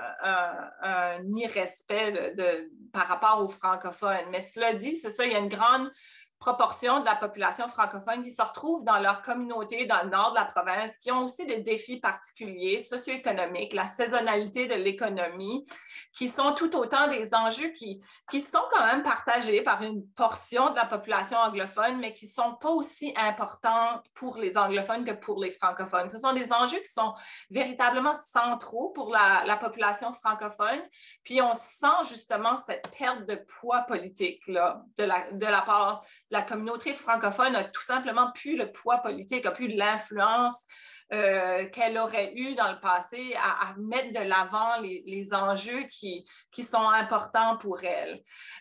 un irrespect par rapport aux francophones. Mais cela dit, c'est ça, il y a une grande proportion de la population francophone qui se retrouve dans leur communauté dans le nord de la province, qui ont aussi des défis particuliers socio-économiques, la saisonnalité de l'économie, qui sont tout autant des enjeux qui sont quand même partagés par une portion de la population anglophone, mais qui ne sont pas aussi importants pour les anglophones que pour les francophones. Ce sont des enjeux qui sont véritablement centraux pour la population francophone, puis on sent justement cette perte de poids politique là, de la part de la communauté francophone n'a tout simplement plus le poids politique, n'a plus l'influence qu'elle aurait eu dans le passé à mettre de l'avant les enjeux qui sont importants pour elle.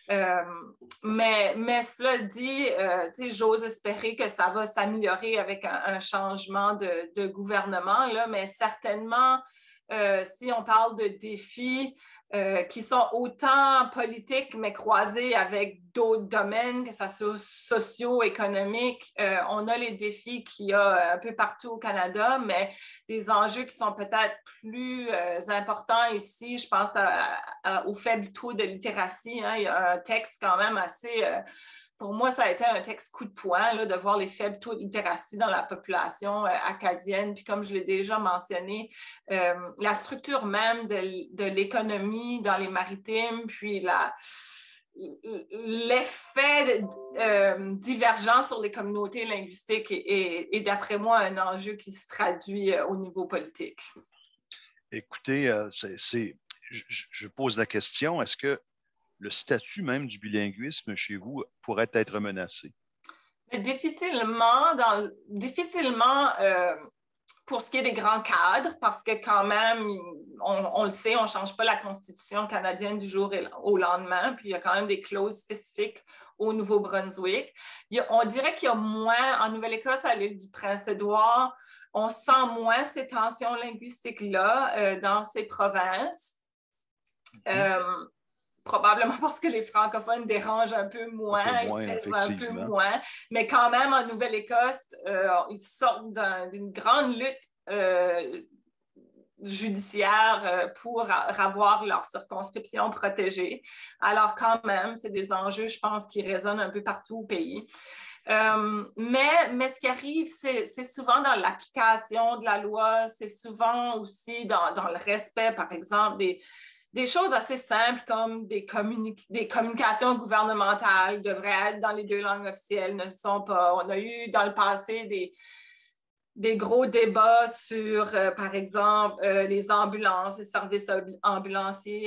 Mais cela dit, j'ose espérer que ça va s'améliorer avec un changement de gouvernement, là, mais certainement, si on parle de défis qui sont autant politiques, mais croisés avec d'autres domaines, que ce soit socio-économiques. On a les défis qu'il y a un peu partout au Canada, mais des enjeux qui sont peut-être plus importants ici. Je pense au faible taux de littératie. Hein. Il y a un texte quand même assez... Pour moi, ça a été un texte coup de poing là, de voir les faibles taux de littératie dans la population acadienne. Puis comme je l'ai déjà mentionné, la structure même de l'économie dans les maritimes, puis l'effet divergent sur les communautés linguistiques est d'après moi, un enjeu qui se traduit au niveau politique. Écoutez, je pose la question, est-ce que le statut même du bilinguisme chez vous pourrait être menacé? Difficilement pour ce qui est des grands cadres, parce que quand même, on le sait, on ne change pas la Constitution canadienne du jour au lendemain, puis il y a quand même des clauses spécifiques au Nouveau-Brunswick. On dirait qu'il y a moins, en Nouvelle-Écosse, à l'île du Prince-Édouard, on sent moins ces tensions linguistiques-là dans ces provinces. Probablement parce que les francophones dérangent un peu moins, mais quand même en Nouvelle-Écosse, ils sortent d'une grande lutte judiciaire pour avoir leur circonscription protégée. Alors quand même, c'est des enjeux, je pense, qui résonnent un peu partout au pays. Mais ce qui arrive, c'est souvent dans l'application de la loi, c'est souvent aussi dans le respect, par exemple, des choses assez simples comme des communications gouvernementales devraient être dans les 2 langues officielles, ne le sont pas. On a eu dans le passé des gros débats sur, par exemple, les ambulances, les services ambulanciers.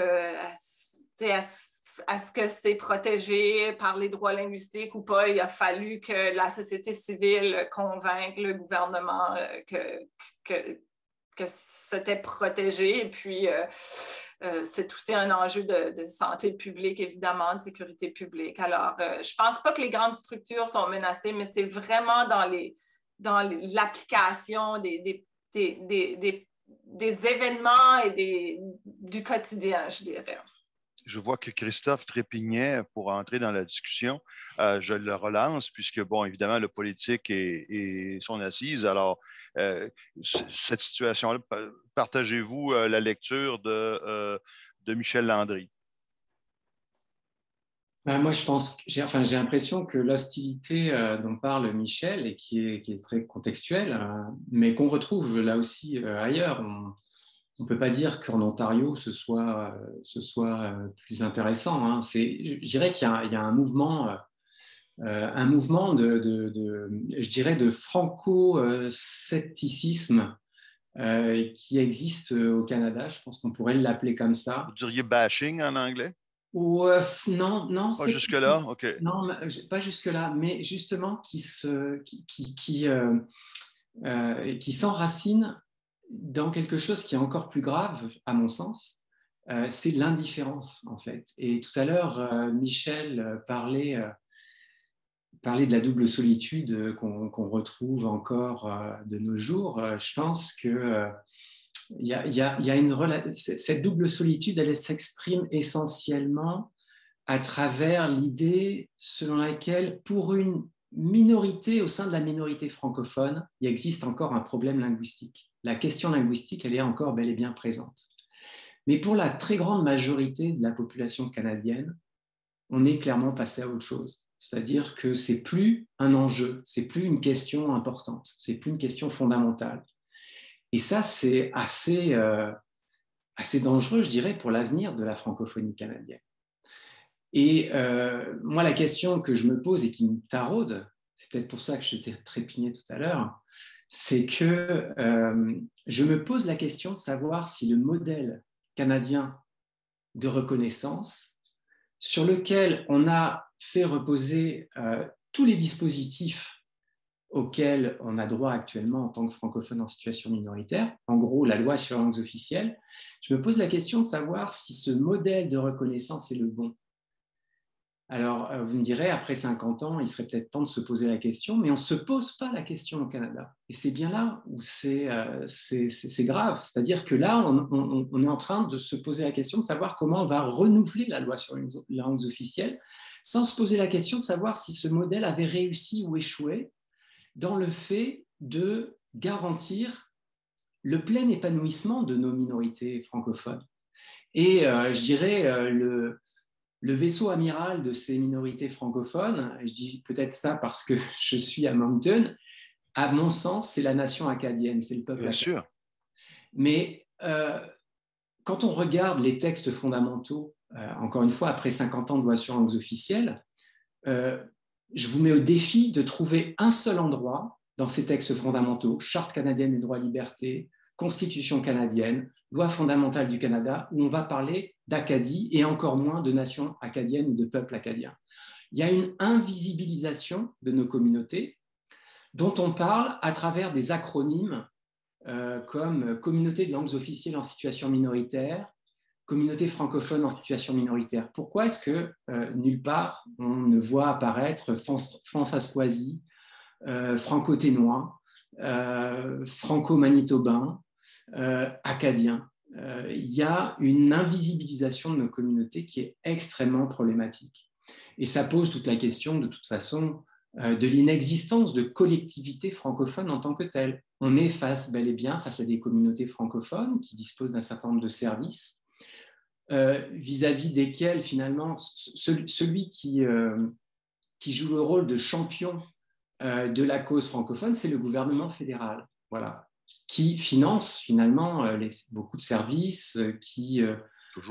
Est-ce que c'est protégé par les droits linguistiques ou pas? Il a fallu que la société civile convainque le gouvernement que c'était protégé. Et puis, c'est aussi un enjeu de santé publique, évidemment, de sécurité publique. Alors, je ne pense pas que les grandes structures sont menacées, mais c'est vraiment dans l'application des événements et du quotidien, je dirais. je vois que Christophe trépignait pour entrer dans la discussion. Je le relance puisque, bon, évidemment, le politique est son assise. Alors, cette situation-là, partagez-vous la lecture de Michel Landry? Moi, je pense, j'ai l'impression que l'hostilité dont parle Michel et qui est très contextuelle, mais qu'on retrouve là aussi ailleurs. On ne peut pas dire qu'en Ontario, ce soit plus intéressant. Hein. Je dirais qu'il y a un mouvement je dirais, de franco-scepticisme qui existe au Canada. Je pense qu'on pourrait l'appeler comme ça. Vous diriez bashing en anglais? Non, non, Pas jusque-là? OK. Non, pas jusque-là, mais justement qui s'enracine dans quelque chose qui est encore plus grave, à mon sens, c'est l'indifférence, en fait. Et tout à l'heure, Michel parlait de la double solitude qu'on retrouve encore de nos jours. Je pense que cette double solitude, elle s'exprime essentiellement à travers l'idée selon laquelle, pour une minorité au sein de la minorité francophone, il existe encore un problème linguistique. La question linguistique, elle est encore bel et bien présente. Mais pour la très grande majorité de la population canadienne, on est clairement passé à autre chose. C'est-à-dire que c'est plus un enjeu, c'est plus une question importante, c'est plus une question fondamentale. Et ça, c'est assez dangereux, je dirais, pour l'avenir de la francophonie canadienne. Et moi, la question que je me pose et qui me taraude, c'est peut-être pour ça que je t'ai trépigné tout à l'heure, c'est que je me pose la question de savoir si le modèle canadien de reconnaissance, sur lequel on a fait reposer tous les dispositifs auxquels on a droit actuellement en tant que francophone en situation minoritaire, en gros la loi sur les langues officielles, je me pose la question de savoir si ce modèle de reconnaissance est le bon. Alors, vous me direz, après 50 ans, il serait peut-être temps de se poser la question, mais on ne se pose pas la question au Canada. Et c'est bien là où c'est grave. C'est-à-dire que là, on est en train de se poser la question de savoir comment on va renouveler la loi sur les langues officielles, sans se poser la question de savoir si ce modèle avait réussi ou échoué dans le fait de garantir le plein épanouissement de nos minorités francophones. Et je dirais, le vaisseau amiral de ces minorités francophones, je dis peut-être ça parce que je suis à Moncton, à mon sens, c'est la nation acadienne, c'est le peuple Bien acadien. sûr. Mais quand on regarde les textes fondamentaux, encore une fois, après 50 ans de loi sur langues officielles, je vous mets au défi de trouver un seul endroit dans ces textes fondamentaux, Charte canadienne des droits et libertés, Constitution canadienne, loi fondamentale du Canada, où on va parler d'Acadie et encore moins de nation acadienne ou de peuple acadien. Il y a une invisibilisation de nos communautés dont on parle à travers des acronymes comme Communauté de langues officielles en situation minoritaire, Communauté francophone en situation minoritaire. Pourquoi est-ce que nulle part on ne voit apparaître France-Asquazie, franco-ténois, franco-manitobain, acadien? Il y a une invisibilisation de nos communautés qui est extrêmement problématique. Et ça pose toute la question, de toute façon, de l'inexistence de collectivités francophones en tant que telles. On est bel et bien face à des communautés francophones qui disposent d'un certain nombre de services vis-à-vis desquels, finalement, celui qui joue le rôle de champion de la cause francophone, c'est le gouvernement fédéral. Voilà. Qui finance finalement beaucoup de services, qui est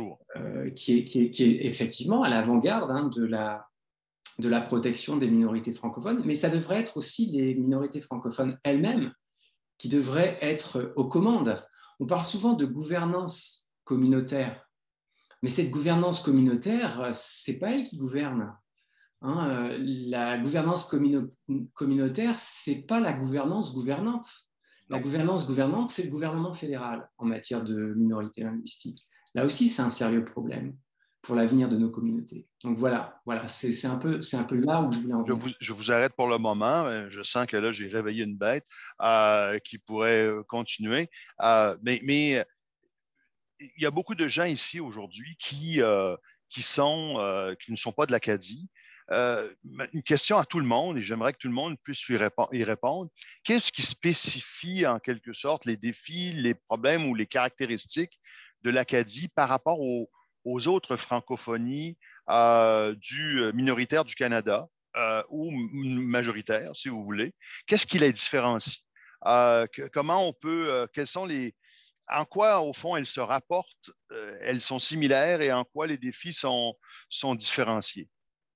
effectivement à l'avant-garde hein, de la protection des minorités francophones, mais ça devrait être aussi les minorités francophones elles-mêmes qui devraient être aux commandes. On parle souvent de gouvernance communautaire, mais cette gouvernance communautaire, ce n'est pas elle qui gouverne. Hein, la gouvernance communautaire, ce n'est pas la gouvernance gouvernante. La gouvernance gouvernante, c'est le gouvernement fédéral en matière de minorité linguistique. Là aussi, c'est un sérieux problème pour l'avenir de nos communautés. Donc voilà, c'est un peu là où je voulais en venir. Je vous arrête pour le moment. Je sens que là, j'ai réveillé une bête qui pourrait continuer. Mais il y a beaucoup de gens ici aujourd'hui qui qui ne sont pas de l'Acadie. Une question à tout le monde, et j'aimerais que tout le monde puisse y répondre. Qu'est-ce qui spécifie en quelque sorte les défis, les problèmes ou les caractéristiques de l'Acadie par rapport aux autres francophonies minoritaires du Canada ou majoritaires, si vous voulez? Qu'est-ce qui les différencie? Comment on peut, en quoi, au fond, elles se rapportent, elles sont similaires et en quoi les défis sont différenciés?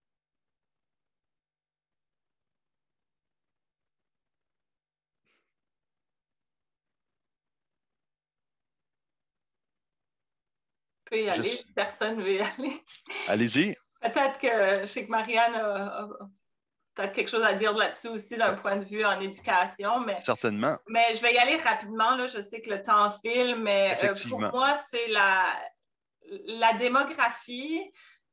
Je peux y aller si personne ne veut y aller. Allez-y. Peut-être que je sais que Marianne a peut-être quelque chose à dire là-dessus aussi d'un point de vue en éducation. Certainement. Mais je vais y aller rapidement. Là. Je sais que le temps file, mais pour moi, c'est la démographie.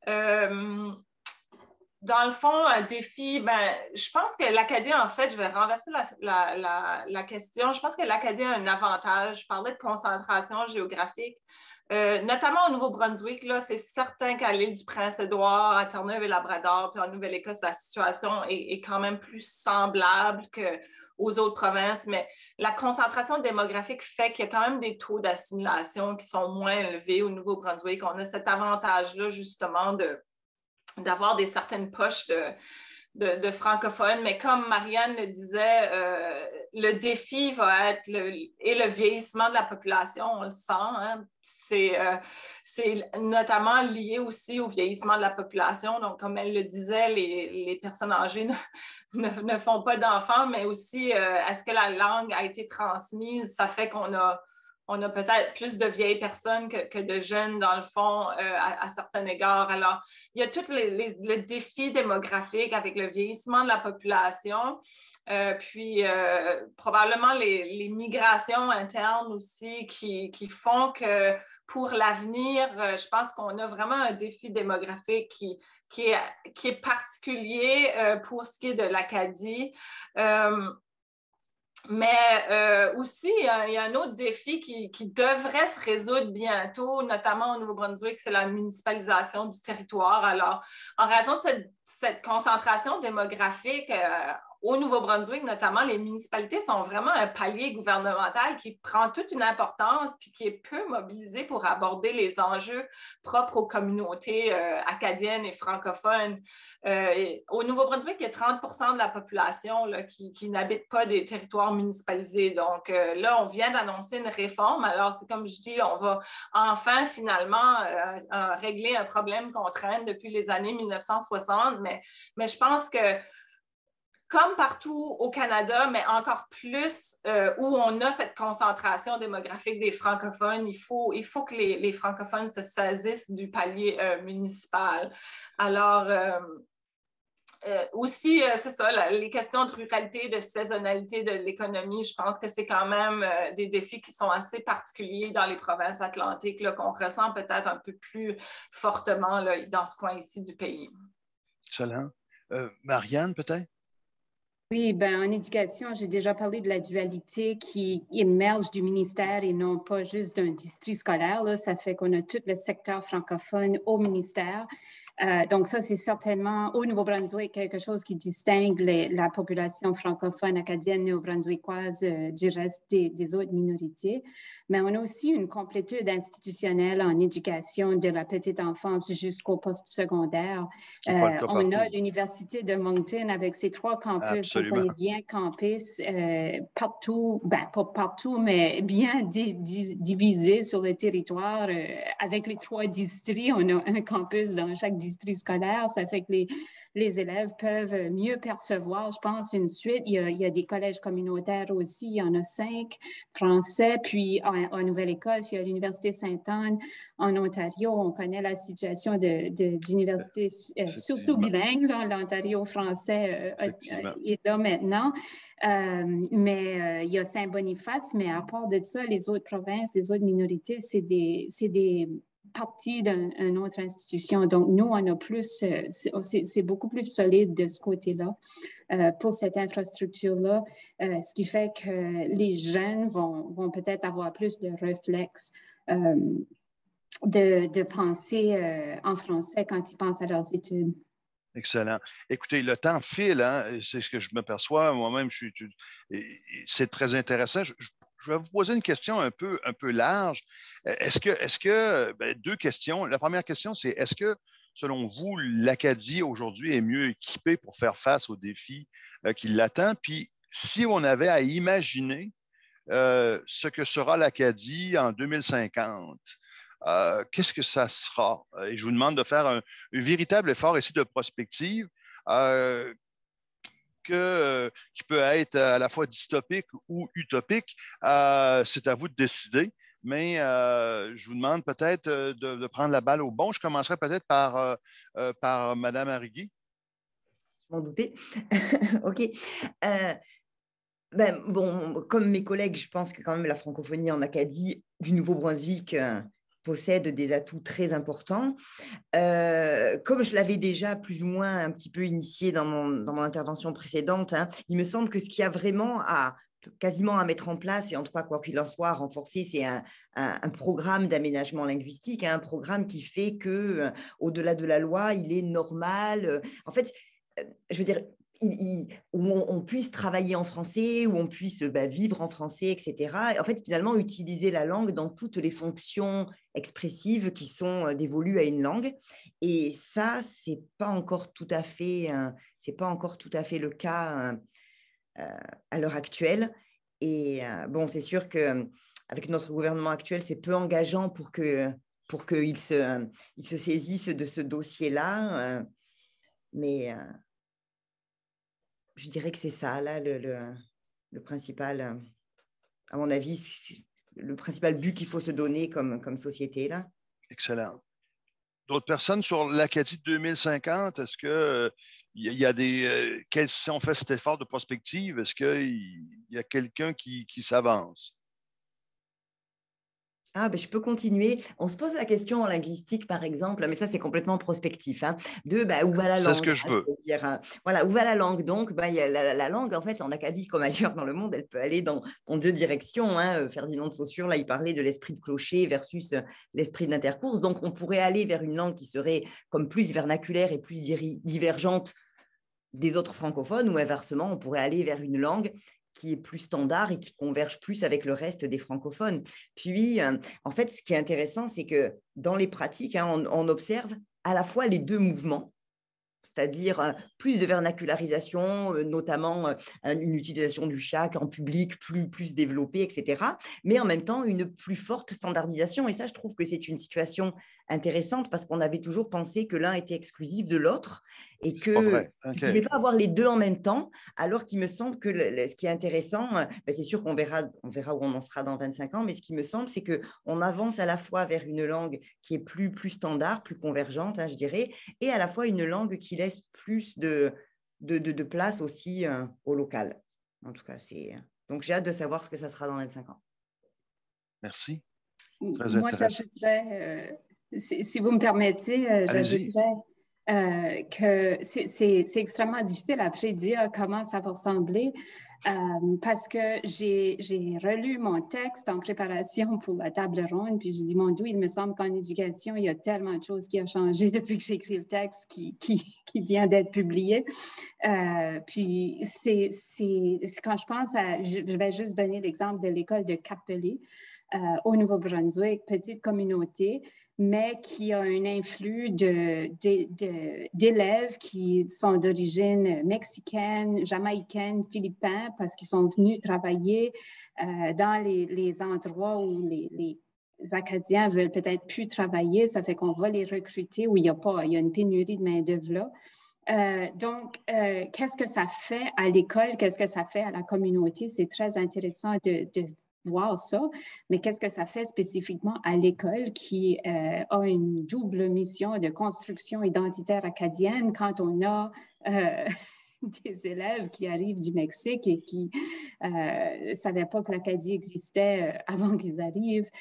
Dans le fond, un défi, je pense que l'Acadie, en fait, je vais renverser la question. Je pense que l'Acadie a un avantage. Je parlais de concentration géographique. Notamment au Nouveau-Brunswick, c'est certain qu'à l'île du Prince-Édouard, à Terre-Neuve-et-Labrador, puis en Nouvelle-Écosse, la situation est quand même plus semblable qu'aux autres provinces, mais la concentration démographique fait qu'il y a quand même des taux d'assimilation qui sont moins élevés au Nouveau-Brunswick. On a cet avantage-là, justement, d'avoir certaines poches de francophones, mais comme Marianne le disait, le défi va être le vieillissement de la population, on le sent. Hein? C'est notamment lié aussi au vieillissement de la population. Donc, comme elle le disait, les personnes âgées ne font pas d'enfants, mais aussi, est-ce que la langue a été transmise? Ça fait qu'on a peut-être plus de vieilles personnes que de jeunes, dans le fond, à certains égards. Alors, il y a tout le défi démographique avec le vieillissement de la population, puis probablement les migrations internes aussi qui font que pour l'avenir, je pense qu'on a vraiment un défi démographique qui est particulier pour ce qui est de l'Acadie. Mais aussi, il y a un autre défi qui devrait se résoudre bientôt, notamment au Nouveau-Brunswick, c'est la municipalisation du territoire. Alors, en raison de cette concentration démographique, au Nouveau-Brunswick, notamment, les municipalités sont vraiment un palier gouvernemental qui prend toute une importance puis qui est peu mobilisé pour aborder les enjeux propres aux communautés acadiennes et francophones. Au Nouveau-Brunswick, il y a 30% de la population là, qui n'habite pas des territoires municipalisés. Donc là, on vient d'annoncer une réforme. Alors, c'est comme je dis, on va enfin, finalement, régler un problème qu'on traîne depuis les années 1960. Mais je pense que comme partout au Canada, mais encore plus où on a cette concentration démographique des francophones, il faut que les francophones se saisissent du palier municipal. Alors, aussi, c'est ça, les questions de ruralité, de saisonnalité de l'économie, je pense que c'est quand même des défis qui sont assez particuliers dans les provinces atlantiques, qu'on ressent peut-être un peu plus fortement là, dans ce coin ici du pays. Excellent. Marianne, peut-être? Oui, en éducation, j'ai déjà parlé de la dualité qui émerge du ministère et non pas juste d'un district scolaire. Là. Ça fait qu'on a tout le secteur francophone au ministère. Donc ça, c'est certainement au Nouveau-Brunswick quelque chose qui distingue la population francophone acadienne néo-brunswickoise du reste des autres minorités. Mais on a aussi une complétude institutionnelle en éducation de la petite enfance jusqu'au post-secondaire. On a l'Université de Moncton avec ses 3 campus. On connaît bien campus partout, pas partout, mais bien divisés sur le territoire. Avec les 3 districts, on a un campus dans chaque district scolaire. Ça fait que les élèves peuvent mieux percevoir, je pense, une suite. Il y a des collèges communautaires aussi. Il y en a 5 français. Puis en Nouvelle-Écosse, il y a l'Université Sainte-Anne. En Ontario, on connaît la situation d'université surtout bilingue. L'Ontario français est là maintenant. Mais il y a Saint-Boniface. Mais à part de ça, les autres provinces, les autres minorités, c'est des partie d'une autre institution. Donc, nous, on a plus, c'est beaucoup plus solide de ce côté-là pour cette infrastructure-là, ce qui fait que les jeunes vont peut-être avoir plus de réflexes de penser en français quand ils pensent à leurs études. Excellent. Écoutez, le temps file, hein, c'est ce que je m'aperçois moi-même. C'est très intéressant. Je vais vous poser une question un peu large. Ben, deux questions. La première question, c'est est-ce que, selon vous, l'Acadie aujourd'hui est mieux équipée pour faire face aux défis qui l'attendent? Puis, si on avait à imaginer ce que sera l'Acadie en 2050, qu'est-ce que ça sera? Et je vous demande de faire un véritable effort ici de prospective qui peut être à la fois dystopique ou utopique. C'est à vous de décider. Mais je vous demande peut-être de prendre la balle au bon. Je commencerai peut-être par Mme Arrigui. Je m'en doutais. OK. Bon, comme mes collègues, je pense que quand même la francophonie en Acadie du Nouveau-Brunswick possède des atouts très importants. Comme je l'avais déjà plus ou moins un petit peu initié dans mon intervention précédente, hein, il me semble que ce qu'il y a vraiment quasiment à mettre en place, et en tout cas, quoi qu'il en soit, renforcer, c'est un programme d'aménagement linguistique, hein, un programme qui fait que, au-delà de la loi, il est normal. En fait, je veux dire, où on puisse travailler en français, où on puisse vivre en français, etc. En fait, finalement, utiliser la langue dans toutes les fonctions expressives qui sont dévolues à une langue. Et ça, c'est pas encore tout à fait le cas à l'heure actuelle. Et bon, c'est sûr qu'avec notre gouvernement actuel, c'est peu engageant pour qu'il se saisisse de ce dossier-là. Mais je dirais que c'est ça, là, le principal, à mon avis, le principal but qu'il faut se donner comme société, là. Excellent. D'autres personnes sur l'Acadie 2050, est-ce que il y a si on fait cet effort de prospective, est-ce qu'il y a quelqu'un qui s'avance? Je peux continuer. On se pose la question en linguistique, par exemple, mais ça, c'est complètement prospectif, hein, où va la langue? C'est ce que je veux. Dire, voilà, où va la langue? Donc, il y a la langue, en fait, en Acadie comme ailleurs dans le monde, elle peut aller dans deux directions. Hein. Ferdinand de Saussure, là, il parlait de l'esprit de clocher versus l'esprit d'intercourse. Donc, on pourrait aller vers une langue qui serait comme plus vernaculaire et plus divergente des autres francophones, ou inversement, on pourrait aller vers une langue qui est plus standard et qui converge plus avec le reste des francophones. Puis, en fait, ce qui est intéressant, c'est que dans les pratiques, hein, on observe à la fois les deux mouvements, c'est-à-dire plus de vernacularisation, notamment une utilisation du chac en public plus développée, etc. Mais en même temps, une plus forte standardisation. Et ça, je trouve que c'est une situation intéressante parce qu'on avait toujours pensé que l'un était exclusif de l'autre et qu'il ne pouvait pas avoir les deux en même temps, alors qu'il me semble que ce qui est intéressant, c'est sûr qu'on verra où on en sera dans 25 ans, mais ce qui me semble, c'est qu'on avance à la fois vers une langue qui est plus standard, plus convergente, hein, je dirais, et à la fois une langue qui laisse plus de place aussi au local. En tout cas, donc j'ai hâte de savoir ce que ça sera dans 25 ans. Merci. Très Moi, j'ajouterais, si vous me permettez, j'ajouterais que c'est extrêmement difficile à prédire comment ça va ressembler parce que j'ai relu mon texte en préparation pour la table ronde, puis j'ai dit, mon Dieu, il me semble qu'en éducation, il y a tellement de choses qui ont changé depuis que j'ai écrit le texte qui vient d'être publié. Puis quand je pense je vais juste donner l'exemple de l'école de Capelé au Nouveau-Brunswick, petite communauté, mais qui a un influx d'élèves qui sont d'origine mexicaine, jamaïcaine, philippine, parce qu'ils sont venus travailler dans les endroits où les Acadiens veulent peut-être plus travailler. Ça fait qu'on va les recruter où il y a une pénurie de main-d'œuvre là. Donc, qu'est-ce que ça fait à l'école? Qu'est-ce que ça fait à la communauté? C'est très intéressant de voir ça, mais qu'est-ce que ça fait spécifiquement à l'école qui a une double mission de construction identitaire acadienne quand on a des élèves qui arrivent du Mexique et qui ne savaient pas que l'Acadie existait avant qu'ils arrivent.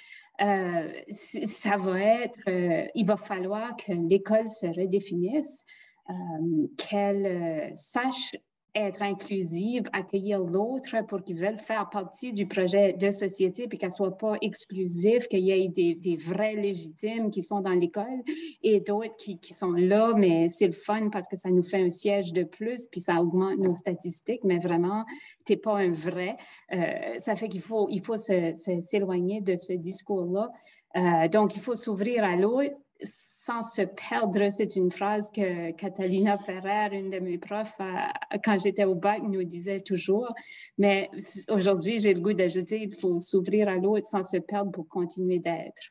Ça va être, il va falloir que l'école se redéfinisse, qu'elle sache être inclusive, accueillir l'autre pour qu'ils veulent faire partie du projet de société, puis qu'elle ne soit pas exclusive, qu'il y ait des vrais légitimes qui sont dans l'école et d'autres qui sont là, mais c'est le fun parce que ça nous fait un siège de plus, puis ça augmente nos statistiques, mais vraiment, tu n'es pas un vrai. Ça fait qu'il faut s'éloigner de ce discours-là. Donc, il faut s'ouvrir à l'autre sans se perdre. C'est une phrase que Catalina Ferrer, une de mes profs, quand j'étais au bac, nous disait toujours. Mais aujourd'hui, j'ai le goût d'ajouter, il faut s'ouvrir à l'autre sans se perdre pour continuer d'être.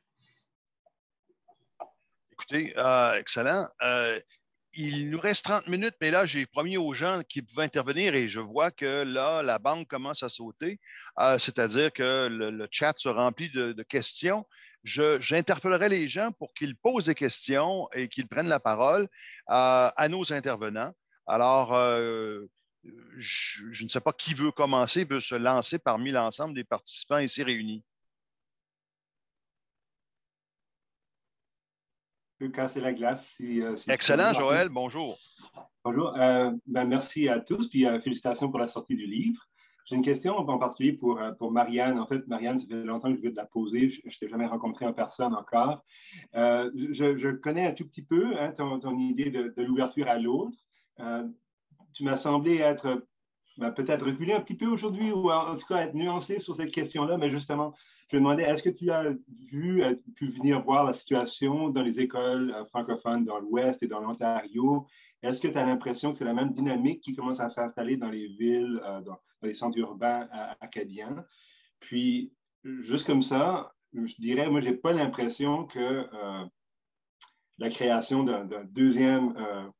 Écoutez, excellent. Il nous reste 30 minutes, mais là, j'ai promis aux gens qui pouvaient intervenir et je vois que là, la banque commence à sauter, c'est-à-dire que le chat se remplit de questions. J'interpellerai les gens pour qu'ils posent des questions et qu'ils prennent la parole à nos intervenants. Alors, je ne sais pas qui veut commencer, veut se lancer parmi l'ensemble des participants ici réunis. Je peux casser la glace. Si excellent, Joël. Bonjour. Bonjour. Merci à tous, puis félicitations pour la sortie du livre. J'ai une question en particulier pour Marianne. En fait, Marianne, ça fait longtemps que je veux te la poser. Je ne t'ai jamais rencontré en personne encore. Je connais un tout petit peu ton idée de l'ouverture à l'autre. Tu m'as semblé être peut-être reculé un petit peu aujourd'hui ou en tout cas être nuancé sur cette question-là, mais justement, je me demandais, est-ce que tu as pu venir voir la situation dans les écoles francophones dans l'Ouest et dans l'Ontario? Est-ce que tu as l'impression que c'est la même dynamique qui commence à s'installer dans les villes, dans les centres urbains acadiens? Puis, juste comme ça, je dirais, moi, je n'ai pas l'impression que la création d'un deuxième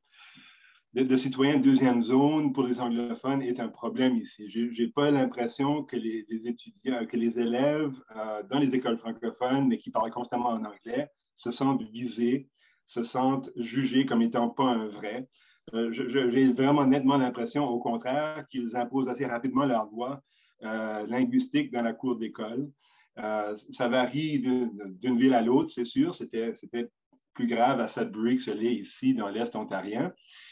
de citoyens de deuxième zone pour les anglophones est un problème ici. Je n'ai pas l'impression que les étudiants, que les élèves dans les écoles francophones, mais qui parlent constamment en anglais, se sentent visés, se sentent jugés comme étant pas un vrai. J'ai vraiment nettement l'impression, au contraire, qu'ils imposent assez rapidement leurs droits linguistiques dans la cour d'école. Ça varie d'une ville à l'autre, c'est sûr. C'était plus grave à Sudbury que ce l'est ici, dans l'Est ontarien.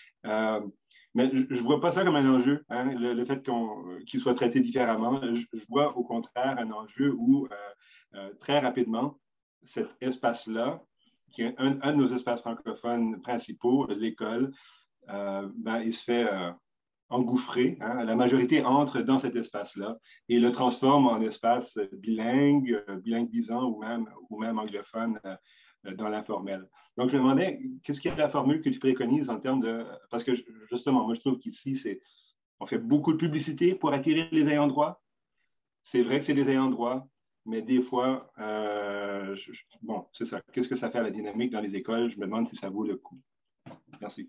Mais je ne vois pas ça comme un enjeu, hein, le fait qu'il soit traité différemment. Je vois au contraire un enjeu où, très rapidement, cet espace-là, qui est un de nos espaces francophones principaux, l'école, il se fait engouffrer. Hein. La majorité entre dans cet espace-là et le transforme en espace bilingue, bilinguisant ou même anglophone dans l'informel. Donc, je me demandais, qu'est-ce qu'il y a la formule que tu préconises en termes de... Parce que, justement, moi, je trouve qu'ici, on fait beaucoup de publicité pour attirer les ayants droit. C'est vrai que c'est des ayants droit, mais des fois, bon, c'est ça. Qu'est-ce que ça fait à la dynamique dans les écoles? Je me demande si ça vaut le coup. Merci.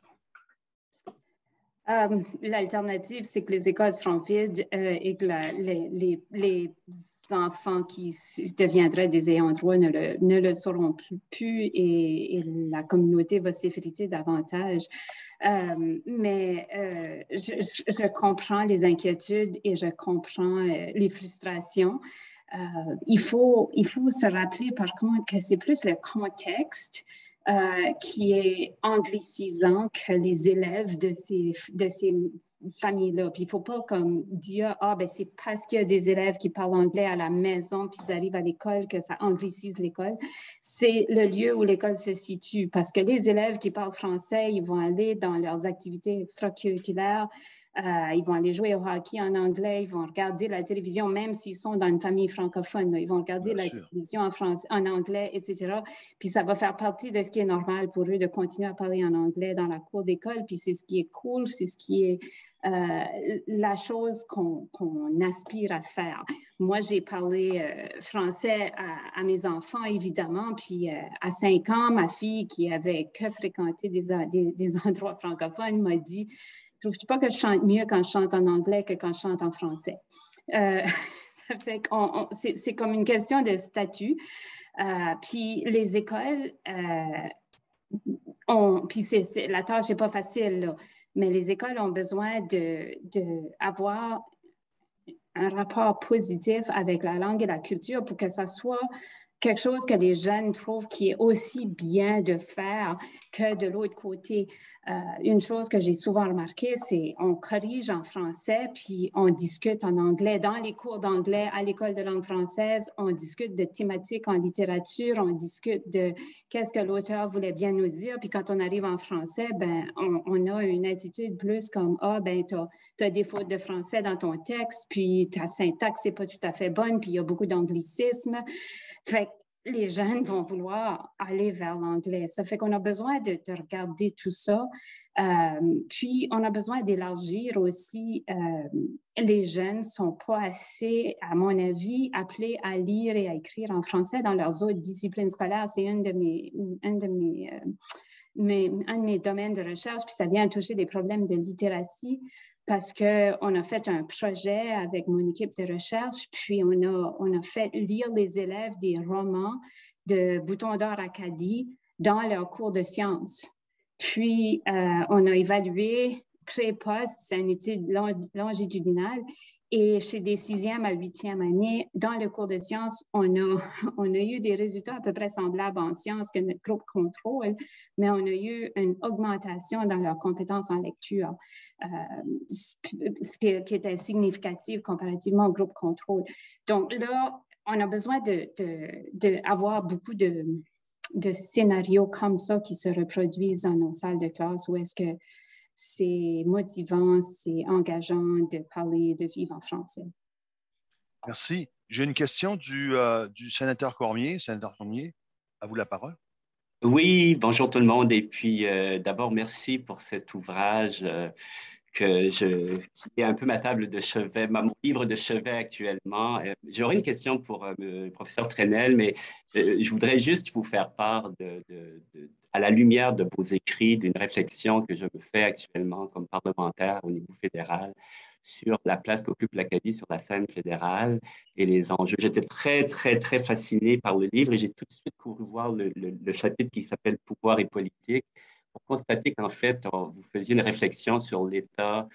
L'alternative, c'est que les écoles seront vides et que les enfants qui deviendraient des ayants droit ne le seront plus et la communauté va s'effriter davantage. Mais je comprends les inquiétudes et je comprends les frustrations. Il faut se rappeler par contre que c'est plus le contexte qui est anglicisant que les élèves de ces familles-là. Puis il ne faut pas comme dire, c'est parce qu'il y a des élèves qui parlent anglais à la maison puis ils arrivent à l'école que ça anglicise l'école. C'est le lieu où l'école se situe parce que les élèves qui parlent français, ils vont aller dans leurs activités extracurriculaires. Ils vont aller jouer au hockey en anglais, ils vont regarder la télévision, même s'ils sont dans une famille francophone, ils vont regarder la télévision en anglais, etc. Puis ça va faire partie de ce qui est normal pour eux de continuer à parler en anglais dans la cour d'école. Puis c'est ce qui est cool, c'est ce qui est la chose qu'on aspire à faire. Moi, j'ai parlé français à mes enfants, évidemment, puis à 5 ans, ma fille qui avait que fréquenté des endroits francophones m'a dit « Trouves-tu pas que je chante mieux quand je chante en anglais que quand je chante en français? » Ça fait que c'est comme une question de statut. Puis les écoles, puis la tâche n'est pas facile, là, mais les écoles ont besoin d'avoir un rapport positif avec la langue et la culture pour que ça soit quelque chose que les jeunes trouvent qui est aussi bien de faire que de l'autre côté. Une chose que j'ai souvent remarqué, c'est on corrige en français, puis on discute en anglais. Dans les cours d'anglais à l'école de langue française, on discute de thématiques en littérature, on discute de qu'est-ce que l'auteur voulait bien nous dire. Puis quand on arrive en français, ben, on a une attitude plus comme « Ah, ben, t'as des fautes de français dans ton texte, puis ta syntaxe n'est pas tout à fait bonne, puis il y a beaucoup d'anglicisme. » Fait que les jeunes vont vouloir aller vers l'anglais. Ça fait qu'on a besoin de regarder tout ça. Puis, on a besoin d'élargir aussi. Les jeunes ne sont pas assez, à mon avis, appelés à lire et à écrire en français dans leurs autres disciplines scolaires. C'est un de mes domaines de recherche, puis ça vient toucher des problèmes de littératie, parce qu'on a fait un projet avec mon équipe de recherche, puis on a fait lire les élèves des romans de Bouton d'or Acadie dans leurs cours de sciences. Puis, on a évalué pré-post, c'est une étude longitudinale, et chez des 6e à 8e années, dans le cours de sciences, on a eu des résultats à peu près semblables en sciences que notre groupe contrôle, mais on a eu une augmentation dans leurs compétences en lecture, ce qui était significatif comparativement au groupe contrôle. Donc là, on a besoin d'avoir beaucoup de scénarios comme ça qui se reproduisent dans nos salles de classe, où est-ce que c'est motivant, c'est engageant de parler, de vivre en français. Merci. J'ai une question du sénateur Cormier. Sénateur Cormier, à vous la parole. Oui, bonjour tout le monde. Et puis, d'abord, merci pour cet ouvrage qui est un peu ma table de chevet, mon livre de chevet actuellement. J'aurais une question pour le professeur Trenel, mais je voudrais juste vous faire part à la lumière de vos écrits, d'une réflexion que je me fais actuellement comme parlementaire au niveau fédéral sur la place qu'occupe l'Acadie sur la scène fédérale et les enjeux. J'étais très, très, très fasciné par le livre et j'ai tout de suite couru voir le chapitre qui s'appelle « Pouvoir et politique » pour constater qu'en fait, vous faisiez une réflexion sur l'État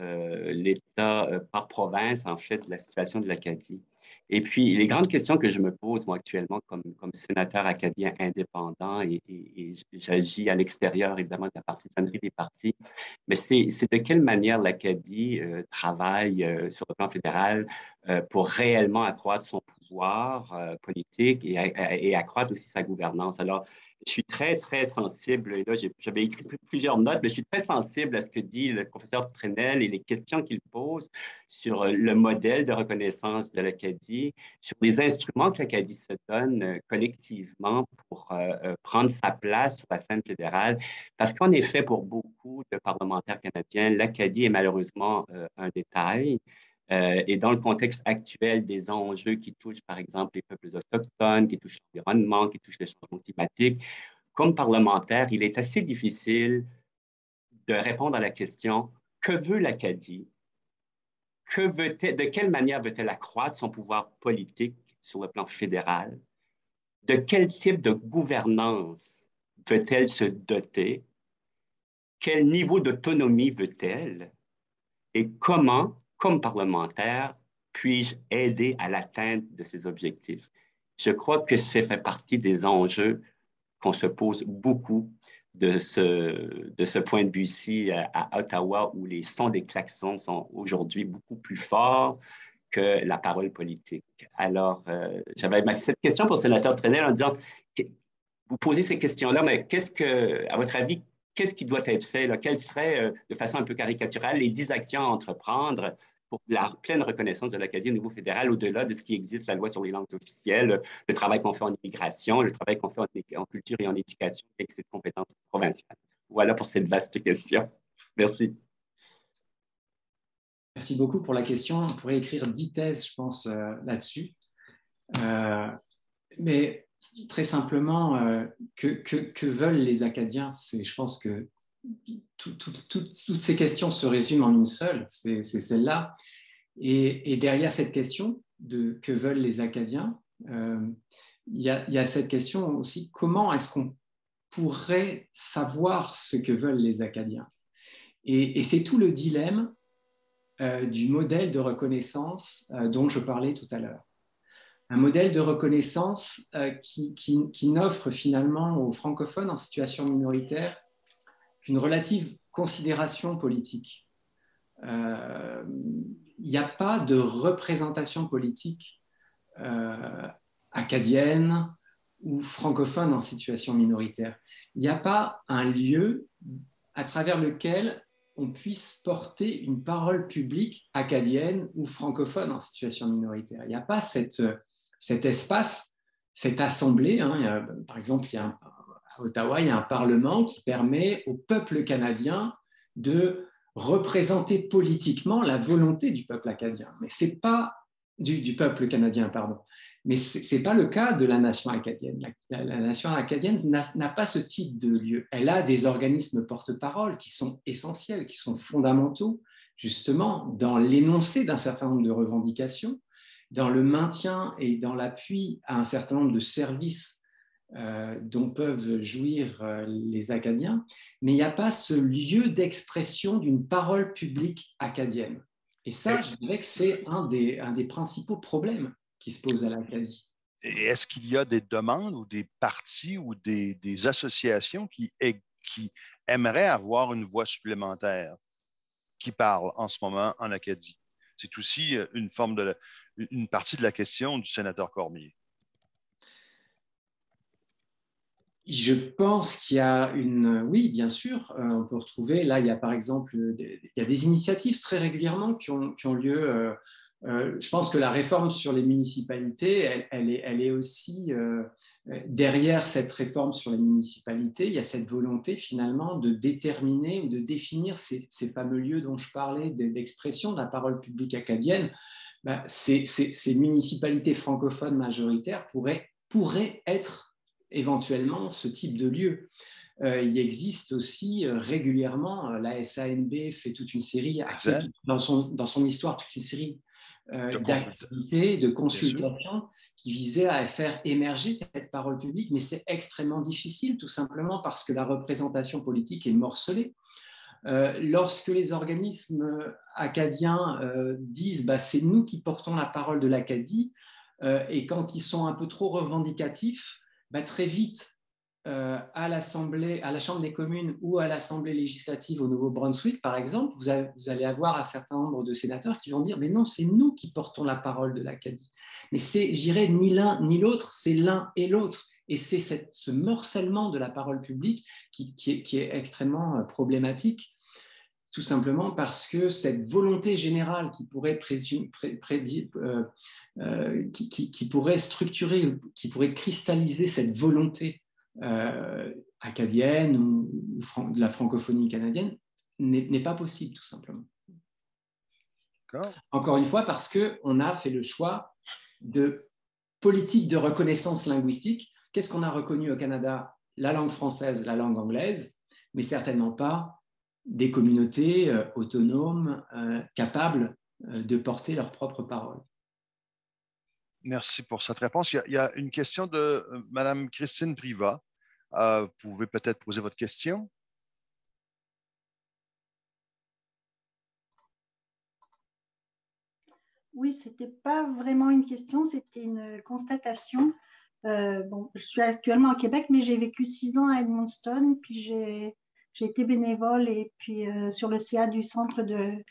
par province, en fait, de la situation de l'Acadie. Et puis, les grandes questions que je me pose, moi, actuellement, comme sénateur acadien indépendant, et j'agis à l'extérieur, évidemment, de la partisanerie des partis, mais c'est de quelle manière l'Acadie travaille sur le plan fédéral pour réellement accroître son pouvoir politique et accroître aussi sa gouvernance. Alors, je suis très, très sensible, et là, j'avais écrit plusieurs notes, mais je suis très sensible à ce que dit le professeur Trenel et les questions qu'il pose sur le modèle de reconnaissance de l'Acadie, sur les instruments que l'Acadie se donne collectivement pour prendre sa place sur la scène fédérale. Parce qu'en effet, pour beaucoup de parlementaires canadiens, l'Acadie est malheureusement un détail. Et dans le contexte actuel des enjeux qui touchent, par exemple, les peuples autochtones, qui touchent l'environnement, qui touchent le changement climatique, comme parlementaire, il est assez difficile de répondre à la question « Que veut l'Acadie? De quelle manière veut-elle accroître son pouvoir politique sur le plan fédéral? De quel type de gouvernance veut-elle se doter? Quel niveau d'autonomie veut-elle? Et comment, comme parlementaire, puis-je aider à l'atteinte de ces objectifs? » Je crois que ça fait partie des enjeux qu'on se pose beaucoup de ce point de vue-ci à Ottawa, où les sons des klaxons sont aujourd'hui beaucoup plus forts que la parole politique. Alors, j'avais cette question pour le sénateur Trenel en disant, vous posez ces questions-là, mais à votre avis, qu'est-ce qui doit être fait? Là? Quelles seraient, de façon un peu caricaturale, les 10 actions à entreprendre pour la pleine reconnaissance de l'Acadie au niveau fédéral, au-delà de ce qui existe, la loi sur les langues officielles, le travail qu'on fait en immigration, le travail qu'on fait en culture et en éducation, avec cette compétence provinciale? Voilà pour cette vaste question. Merci. Merci beaucoup pour la question. On pourrait écrire 10 thèses, je pense, là-dessus. Mais très simplement, que veulent les Acadiens? Je pense que toutes ces questions se résument en une seule, c'est celle-là. Et derrière cette question de que veulent les Acadiens, il y a cette question aussi, comment est-ce qu'on pourrait savoir ce que veulent les Acadiens? Et c'est tout le dilemme du modèle de reconnaissance dont je parlais tout à l'heure. un modèle de reconnaissance qui n'offre finalement aux francophones en situation minoritaire qu'une relative considération politique. Il n'y a pas de représentation politique acadienne ou francophone en situation minoritaire. Il n'y a pas un lieu à travers lequel on puisse porter une parole publique acadienne ou francophone en situation minoritaire. Il n'y a pas cet espace, cette assemblée. Hein. Par exemple, à Ottawa, il y a un parlement qui permet au peuple canadien de représenter politiquement la volonté du peuple acadien. Mais c'est pas du peuple canadien, pardon. Mais ce n'est pas le cas de la nation acadienne. La nation acadienne n'a pas ce type de lieu. Elle a des organismes porte-parole qui sont essentiels, qui sont fondamentaux, justement, dans l'énoncé d'un certain nombre de revendications, dans le maintien et dans l'appui à un certain nombre de services dont peuvent jouir les Acadiens, mais il n'y a pas ce lieu d'expression d'une parole publique acadienne. Et ça, je dirais que c'est un des principaux problèmes qui se posent à l'Acadie. Est-ce qu'il y a des demandes ou des partis ou des associations qui aimeraient avoir une voix supplémentaire qui parle en ce moment en Acadie? C'est aussi une partie de la question du sénateur Cormier. Je pense qu'il y a oui, bien sûr, on peut retrouver, là, il y a par exemple, il y a des initiatives très régulièrement qui ont lieu. Je pense que la réforme sur les municipalités, elle est aussi, derrière cette réforme sur les municipalités, il y a cette volonté finalement de déterminer ou de définir ces fameux lieux dont je parlais d'expression de la parole publique acadienne. Ces municipalités francophones majoritaires pourraient être éventuellement ce type de lieu. Il existe aussi régulièrement, la SANB fait toute une série, dans son histoire, toute une série d'activités, de consultations qui visaient à faire émerger cette parole publique, mais c'est extrêmement difficile, tout simplement parce que la représentation politique est morcelée. Lorsque les organismes acadiens disent c'est nous qui portons la parole de l'Acadie, et quand ils sont un peu trop revendicatifs, très vite, à la Chambre des communes ou à l'Assemblée législative au Nouveau-Brunswick, par exemple, vous allez avoir un certain nombre de sénateurs qui vont dire « mais non, c'est nous qui portons la parole de l'Acadie ». Mais c'est, je dirais, ni l'un ni l'autre, c'est l'un et l'autre. Et c'est ce morcellement de la parole publique qui est extrêmement problématique, tout simplement parce que cette volonté générale qui pourrait qui pourrait structurer, qui pourrait cristalliser cette volonté acadienne ou de la francophonie canadienne n'est pas possible, tout simplement. Encore une fois, parce qu'on a fait le choix de politique de reconnaissance linguistique. Qu'est-ce qu'on a reconnu au Canada? La langue française, la langue anglaise, mais certainement pas des communautés autonomes capables de porter leur propre parole. Merci pour cette réponse. Il y a une question de Mme Christine Privat. Vous pouvez peut-être poser votre question. Oui, ce n'était pas vraiment une question, c'était une constatation. Je suis actuellement à Québec, mais j'ai vécu 6 ans à Edmundston, puis j'ai été bénévole et puis sur le CA du centre de...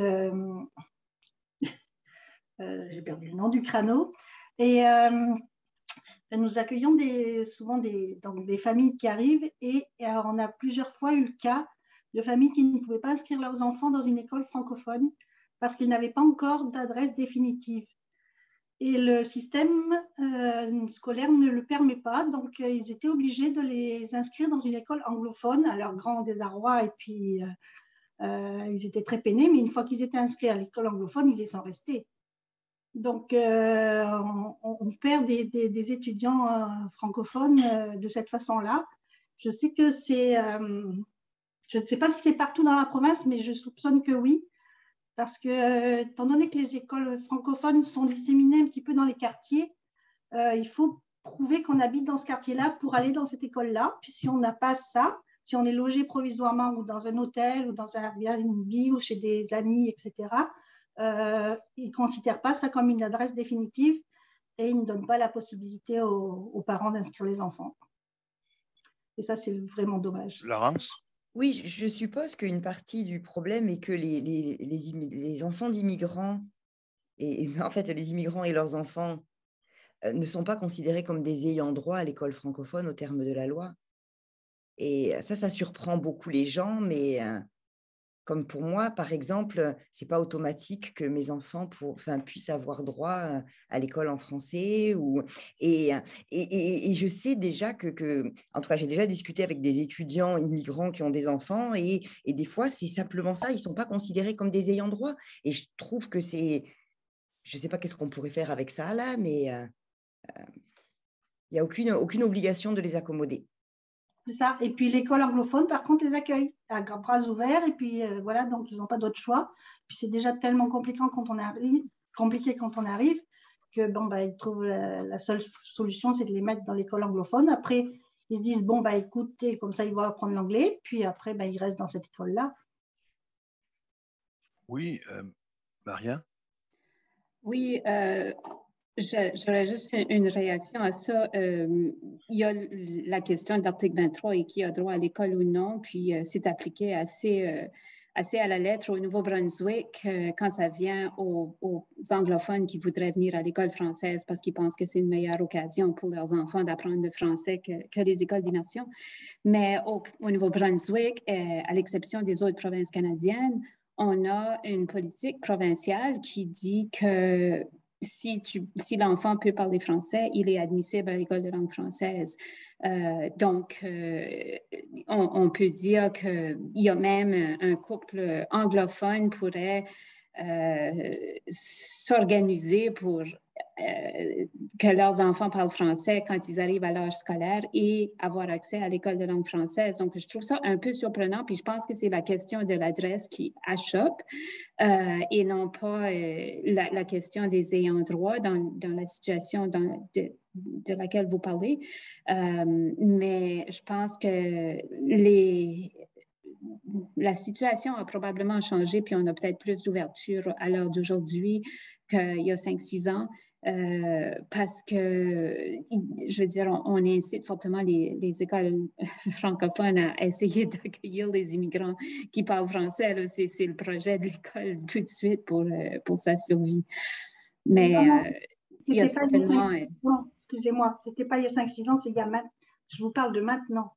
j'ai perdu le nom du Crano. Et nous accueillons souvent des familles qui arrivent et on a plusieurs fois eu le cas de familles qui ne pouvaient pas inscrire leurs enfants dans une école francophone parce qu'ils n'avaient pas encore d'adresse définitive. Et le système scolaire ne le permet pas, donc ils étaient obligés de les inscrire dans une école anglophone à leur grand désarroi. Et puis, ils étaient très peinés, mais une fois qu'ils étaient inscrits à l'école anglophone, ils y sont restés. Donc, on perd des étudiants francophones de cette façon-là. Je sais que je ne sais pas si c'est partout dans la province, mais je soupçonne que oui. Parce que, étant donné que les écoles francophones sont disséminées un petit peu dans les quartiers, il faut prouver qu'on habite dans ce quartier-là pour aller dans cette école-là. Puis si on n'a pas ça, si on est logé provisoirement ou dans un hôtel ou dans un Airbnb ou chez des amis, etc., ils ne considèrent pas ça comme une adresse définitive. et ils ne donnent pas la possibilité aux parents d'inscrire les enfants. Et ça, c'est vraiment dommage. Laurence? Oui, je suppose qu'une partie du problème est que les enfants d'immigrants, et en fait les immigrants et leurs enfants, ne sont pas considérés comme des ayants droit à l'école francophone au terme de la loi. Et ça surprend beaucoup les gens, mais comme pour moi, par exemple, ce n'est pas automatique que mes enfants puissent avoir droit à l'école en français. Et je sais déjà en tout cas, j'ai déjà discuté avec des étudiants immigrants qui ont des enfants, et des fois, c'est simplement ça, ils ne sont pas considérés comme des ayants droit. Et je trouve que c'est... Je ne sais pas qu'est-ce qu'on pourrait faire avec ça, là, mais il n'y a aucune obligation de les accommoder. C'est ça. Et puis l'école anglophone, par contre, les accueille à bras ouverts. Et puis voilà, donc ils n'ont pas d'autre choix. Puis c'est déjà tellement compliqué quand on arrive que ils trouvent la seule solution, c'est de les mettre dans l'école anglophone. Après, ils se disent écoutez, comme ça ils vont apprendre l'anglais. Puis après, ils restent dans cette école-là. Oui, Maria? Oui, j'aurais juste une réaction à ça. Il y a la question de l'article 23 et qui a droit à l'école ou non, puis c'est appliqué assez à la lettre au Nouveau-Brunswick quand ça vient aux anglophones qui voudraient venir à l'école française parce qu'ils pensent que c'est une meilleure occasion pour leurs enfants d'apprendre le français que les écoles d'immersion. Mais au Nouveau-Brunswick, à l'exception des autres provinces canadiennes, on a une politique provinciale qui dit que si l'enfant peut parler français, il est admissible à l'école de langue française. Donc, on peut dire qu'il y a même un couple anglophone pourrait s'organiser pour que leurs enfants parlent français quand ils arrivent à l'âge scolaire et avoir accès à l'école de langue française. Donc, je trouve ça un peu surprenant, puis je pense que c'est la question de l'adresse qui achoppe et non pas la question des ayants droit dans la situation de laquelle vous parlez. Mais je pense que la situation a probablement changé, puis on a peut-être plus d'ouverture à l'heure d'aujourd'hui qu'il y a 5-6 ans. Parce que, je veux dire, on incite fortement les écoles francophones à essayer d'accueillir les immigrants qui parlent français. C'est le projet de l'école tout de suite pour sa survie. Mais il y a certainement... Excusez-moi, c'était pas il y a 5-6 ans, c'est il y a maintenant. Je vous parle de maintenant.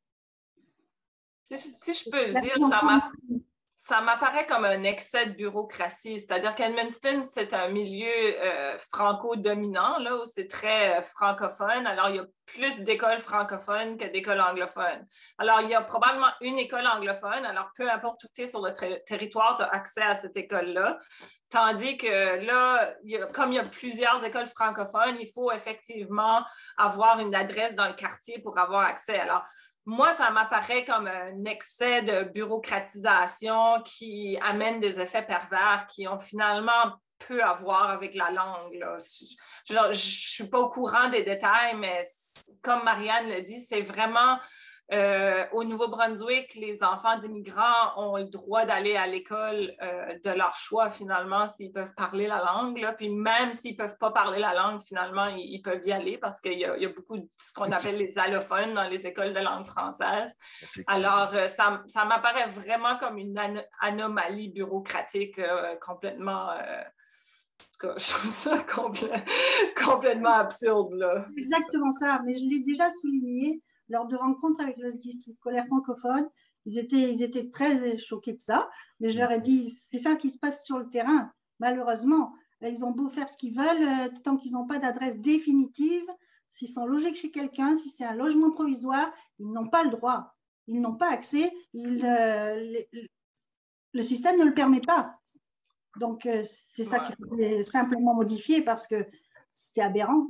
Si je peux le dire, ça m'apparaît comme un excès de bureaucratie. C'est-à-dire qu'Edmundston, c'est un milieu franco-dominant, là, où c'est très francophone. Alors, il y a plus d'écoles francophones que d'écoles anglophones. Alors, il y a probablement une école anglophone. Alors, peu importe où tu es sur le territoire, tu as accès à cette école-là. Tandis que là, comme il y a plusieurs écoles francophones, il faut effectivement avoir une adresse dans le quartier pour avoir accès. Alors, moi, ça m'apparaît comme un excès de bureaucratisation qui amène des effets pervers qui ont finalement peu à voir avec la langue, là. Je ne suis pas au courant des détails, mais comme Marianne le dit, c'est vraiment au Nouveau-Brunswick, les enfants d'immigrants ont le droit d'aller à l'école de leur choix, finalement, s'ils peuvent parler la langue, là. Puis même s'ils ne peuvent pas parler la langue, finalement, ils peuvent y aller parce qu'il y a beaucoup de ce qu'on appelle les allophones dans les écoles de langue française. Alors, ça m'apparaît vraiment comme une anomalie bureaucratique complètement... je trouve ça complètement absurde, là. C'est exactement ça, mais je l'ai déjà souligné lors de rencontres avec le district scolaire francophone. Ils étaient très choqués de ça, mais je leur ai dit, c'est ça qui se passe sur le terrain. Malheureusement, ils ont beau faire ce qu'ils veulent, tant qu'ils n'ont pas d'adresse définitive, s'ils sont logés chez quelqu'un, si c'est un logement provisoire, ils n'ont pas le droit. Ils n'ont pas accès. Le système ne le permet pas. Donc, c'est ça qu'il faut simplement modifier parce que c'est aberrant.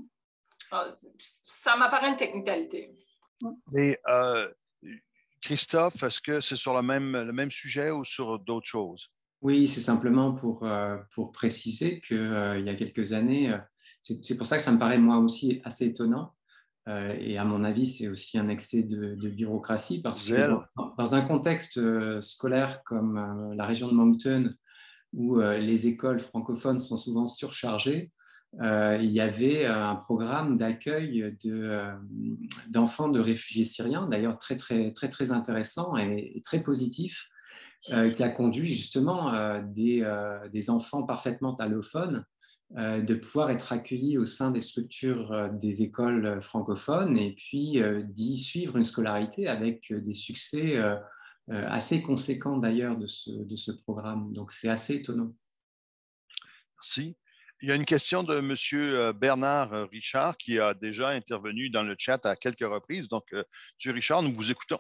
Ça m'apparaît une technicalité. Mais Christophe, est-ce que c'est sur le même sujet ou sur d'autres choses? Oui, c'est simplement pour préciser qu'il y a quelques années, c'est pour ça que ça me paraît moi aussi assez étonnant. Et à mon avis, c'est aussi un excès de bureaucratie parce que dans un contexte scolaire comme la région de Moncton, où les écoles francophones sont souvent surchargées, il y avait un programme d'accueil d'enfants de réfugiés syriens, d'ailleurs très, très, très, très intéressant et très positif, qui a conduit justement des enfants parfaitement allophones de pouvoir être accueillis au sein des structures des écoles francophones et puis d'y suivre une scolarité avec des succès assez conséquents d'ailleurs de ce programme. Donc, c'est assez étonnant. Merci. Il y a une question de M. Bernard Richard qui a déjà intervenu dans le chat à quelques reprises. Donc, M. Richard, nous vous écoutons.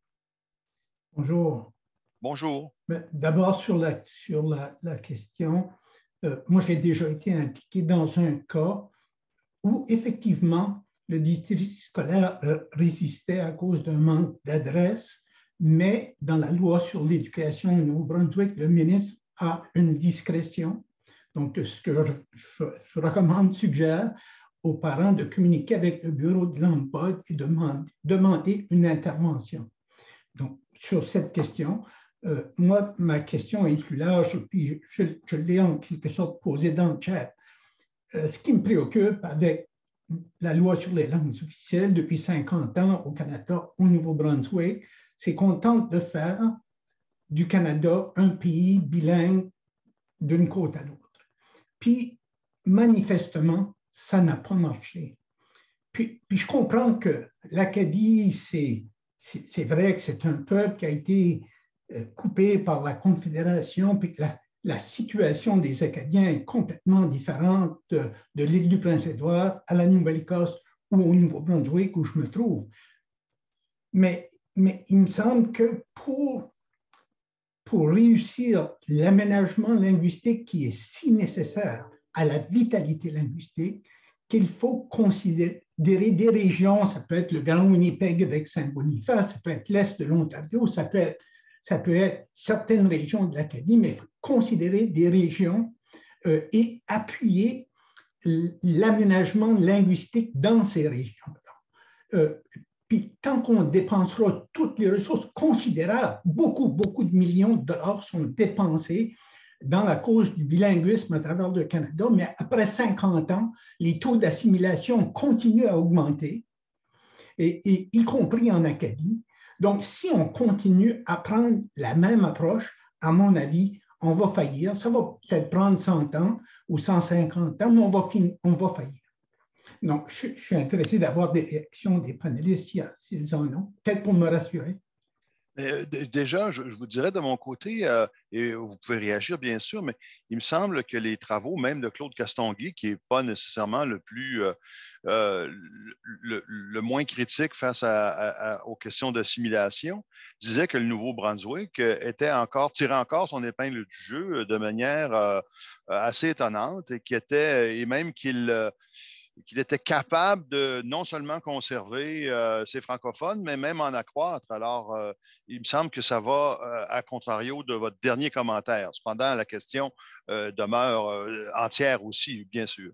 Bonjour. Bonjour. D'abord, sur la question, moi, j'ai déjà été impliqué dans un cas où, effectivement, le district scolaire résistait à cause d'un manque d'adresse, mais dans la loi sur l'éducation au Nouveau-Brunswick, le ministre a une discrétion. Donc, ce que je recommande, suggère aux parents de communiquer avec le bureau de l'Empod et demander une intervention. Donc, sur cette question, moi, ma question est plus large, puis je l'ai en quelque sorte posée dans le chat. Ce qui me préoccupe avec la loi sur les langues officielles depuis 50 ans au Canada, au Nouveau-Brunswick, c'est qu'on tente de faire du Canada un pays bilingue d'une côte à l'autre. Puis, manifestement, ça n'a pas marché. Puis je comprends que l'Acadie, c'est vrai que c'est un peuple qui a été coupé par la Confédération, puis que la situation des Acadiens est complètement différente de l'île du Prince-Édouard à la Nouvelle-Écosse ou au Nouveau-Brunswick où je me trouve. Mais il me semble que pour réussir l'aménagement linguistique qui est si nécessaire à la vitalité linguistique, qu'il faut considérer des régions, ça peut être le Grand Winnipeg avec Saint-Boniface, ça peut être l'Est de l'Ontario, ça peut être certaines régions de l'Acadie, mais il faut considérer des régions et appuyer l'aménagement linguistique dans ces régions-là. Puis tant qu'on dépensera toutes les ressources considérables, beaucoup de millions de dollars sont dépensés dans la cause du bilinguisme à travers le Canada, mais après 50 ans, les taux d'assimilation continuent à augmenter, et y compris en Acadie. Donc, si on continue à prendre la même approche, à mon avis, on va faillir. Ça va peut-être prendre 100 ans ou 150 ans, mais on va faillir. Donc, je suis intéressé d'avoir des réactions des panélistes s'ils en ont, peut-être pour me rassurer. Déjà, je vous dirais de mon côté, et vous pouvez réagir bien sûr, mais il me semble que les travaux, même de Claude Castonguay, qui n'est pas nécessairement le moins critique face aux questions d'assimilation, disait que le Nouveau-Brunswick tirait encore son épingle du jeu de manière assez étonnante et même qu'il était capable de non seulement conserver ses francophones, mais même en accroître. Alors, il me semble que ça va à contrario de votre dernier commentaire. Cependant, la question demeure entière aussi, bien sûr.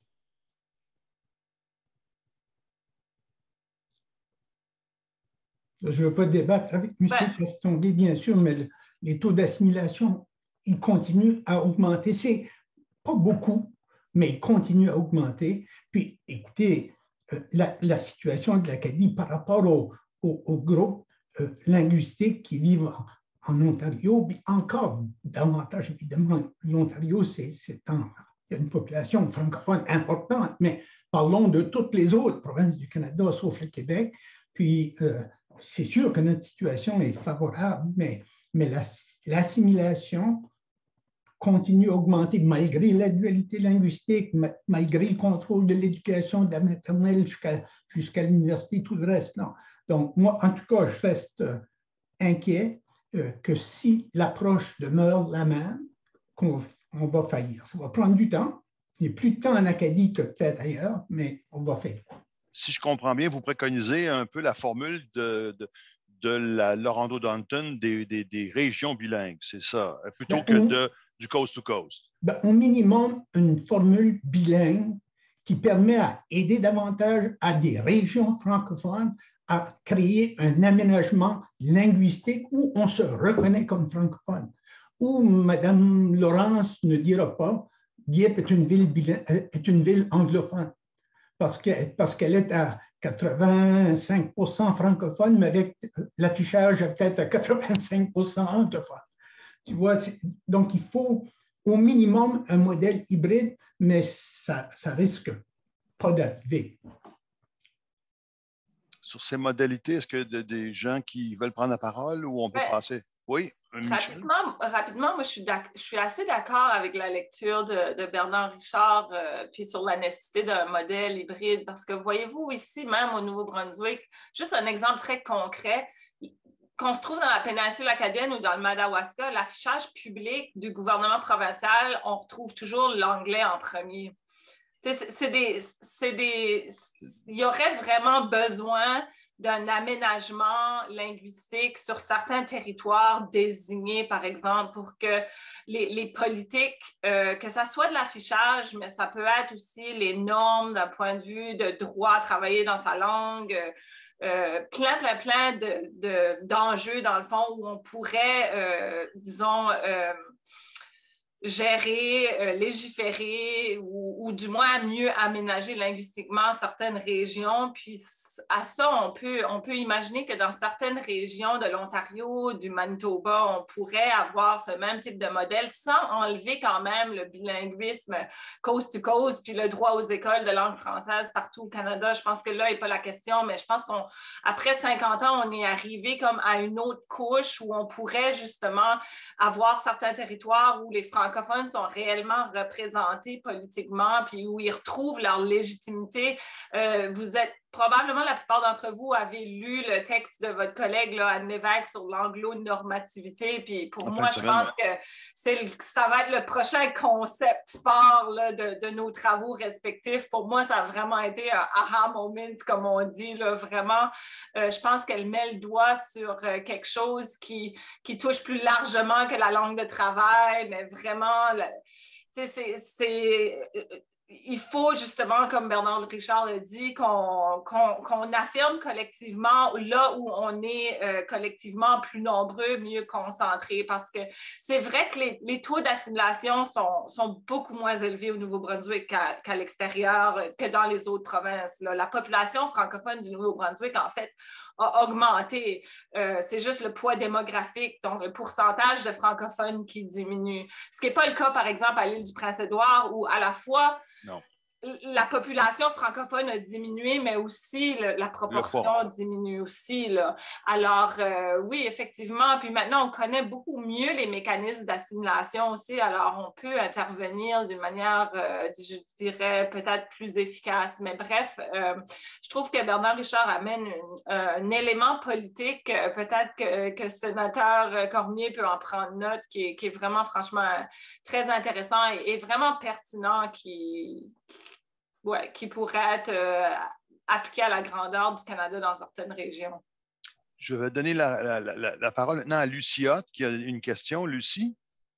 Je ne veux pas débattre avec M. Castonguay, bien sûr, mais les taux d'assimilation, ils continuent à augmenter. C'est pas beaucoup, mais il continue à augmenter. Puis, écoutez, la situation de l'Acadie par rapport aux groupes linguistiques qui vivent en Ontario, puis encore davantage, évidemment, l'Ontario, il y a une population francophone importante, mais parlons de toutes les autres provinces du Canada, sauf le Québec. Puis, c'est sûr que notre situation est favorable, mais l'assimilation continue à augmenter malgré la dualité linguistique, malgré le contrôle de l'éducation de la maternelle jusqu'à l'université, tout le reste. Non. Donc, moi, en tout cas, je reste inquiet que si l'approche demeure la même, on va faillir. Ça va prendre du temps. Il n'y a plus de temps en Acadie que peut-être ailleurs, mais on va faillir. Si je comprends bien, vous préconisez un peu la formule de la Laurando Danton des régions bilingues, c'est ça, plutôt que du coast to coast. Au minimum, une formule bilingue qui permet à aider davantage à des régions francophones à créer un aménagement linguistique où on se reconnaît comme francophone, où Mme Laurence ne dira pas Dieppe est une ville anglophone parce qu'elle est à 85% francophone, mais avec l'affichage peut-être à 85% anglophone. Tu vois, donc il faut au minimum un modèle hybride, mais ça risque pas d'arriver. Sur ces modalités, est-ce que des gens qui veulent prendre la parole ou on peut passer? Oui, rapidement, moi, je suis assez d'accord avec la lecture de Bernard Richard, puis sur la nécessité d'un modèle hybride, parce que voyez-vous, ici, même au Nouveau-Brunswick, juste un exemple très concret, qu'on se trouve dans la péninsule acadienne ou dans le Madawaska, l'affichage public du gouvernement provincial, on retrouve toujours l'anglais en premier. Il y aurait vraiment besoin d'un aménagement linguistique sur certains territoires désignés, par exemple, pour que les politiques, que ça soit de l'affichage, mais ça peut être aussi les normes d'un point de vue de droit à travailler dans sa langue, plein d'enjeux, dans le fond, où on pourrait, disons, gérer, légiférer ou du moins mieux aménager linguistiquement certaines régions. Puis à ça, on peut imaginer que dans certaines régions de l'Ontario, du Manitoba, on pourrait avoir ce même type de modèle sans enlever quand même le bilinguisme coast to coast puis le droit aux écoles de langue française partout au Canada. Je pense que là n'est pas la question, mais je pense qu'après 50 ans, on est arrivé comme à une autre couche où on pourrait justement avoir certains territoires où les francophones sont réellement représentés politiquement, puis où ils retrouvent leur légitimité. Vous êtes probablement, la plupart d'entre vous avez lu le texte de votre collègue là, Anne Lévesque sur l'anglo-normativité, puis pour moi, je pense que ça va être le prochain concept fort là, de nos travaux respectifs. Pour moi, ça a vraiment été un aha moment, comme on dit, là, vraiment. Je pense qu'elle met le doigt sur quelque chose qui touche plus largement que la langue de travail, mais vraiment, il faut justement, comme Bernard Richard l'a dit, qu'on affirme collectivement là où on est collectivement plus nombreux, mieux concentrés, parce que c'est vrai que les taux d'assimilation sont beaucoup moins élevés au Nouveau-Brunswick qu'à l'extérieur, que dans les autres provinces. Là. La population francophone du Nouveau-Brunswick, en fait, a augmenté. C'est juste le poids démographique, donc le pourcentage de francophones qui diminue. Ce qui n'est pas le cas, par exemple, à l'île du Prince-Édouard, où à la fois la population francophone a diminué, mais aussi la proportion diminue aussi. Là. Alors, oui, effectivement. Puis maintenant, on connaît beaucoup mieux les mécanismes d'assimilation aussi. Alors, on peut intervenir d'une manière, je dirais, peut-être plus efficace. Mais bref, je trouve que Bernard Richard amène un élément politique, peut-être que le sénateur Cormier peut en prendre note, qui est vraiment, franchement, très intéressant et vraiment pertinent, qui pourrait être appliqué à la grandeur du Canada dans certaines régions. Je vais donner la parole maintenant à Lucie Hott, qui a une question. Lucie?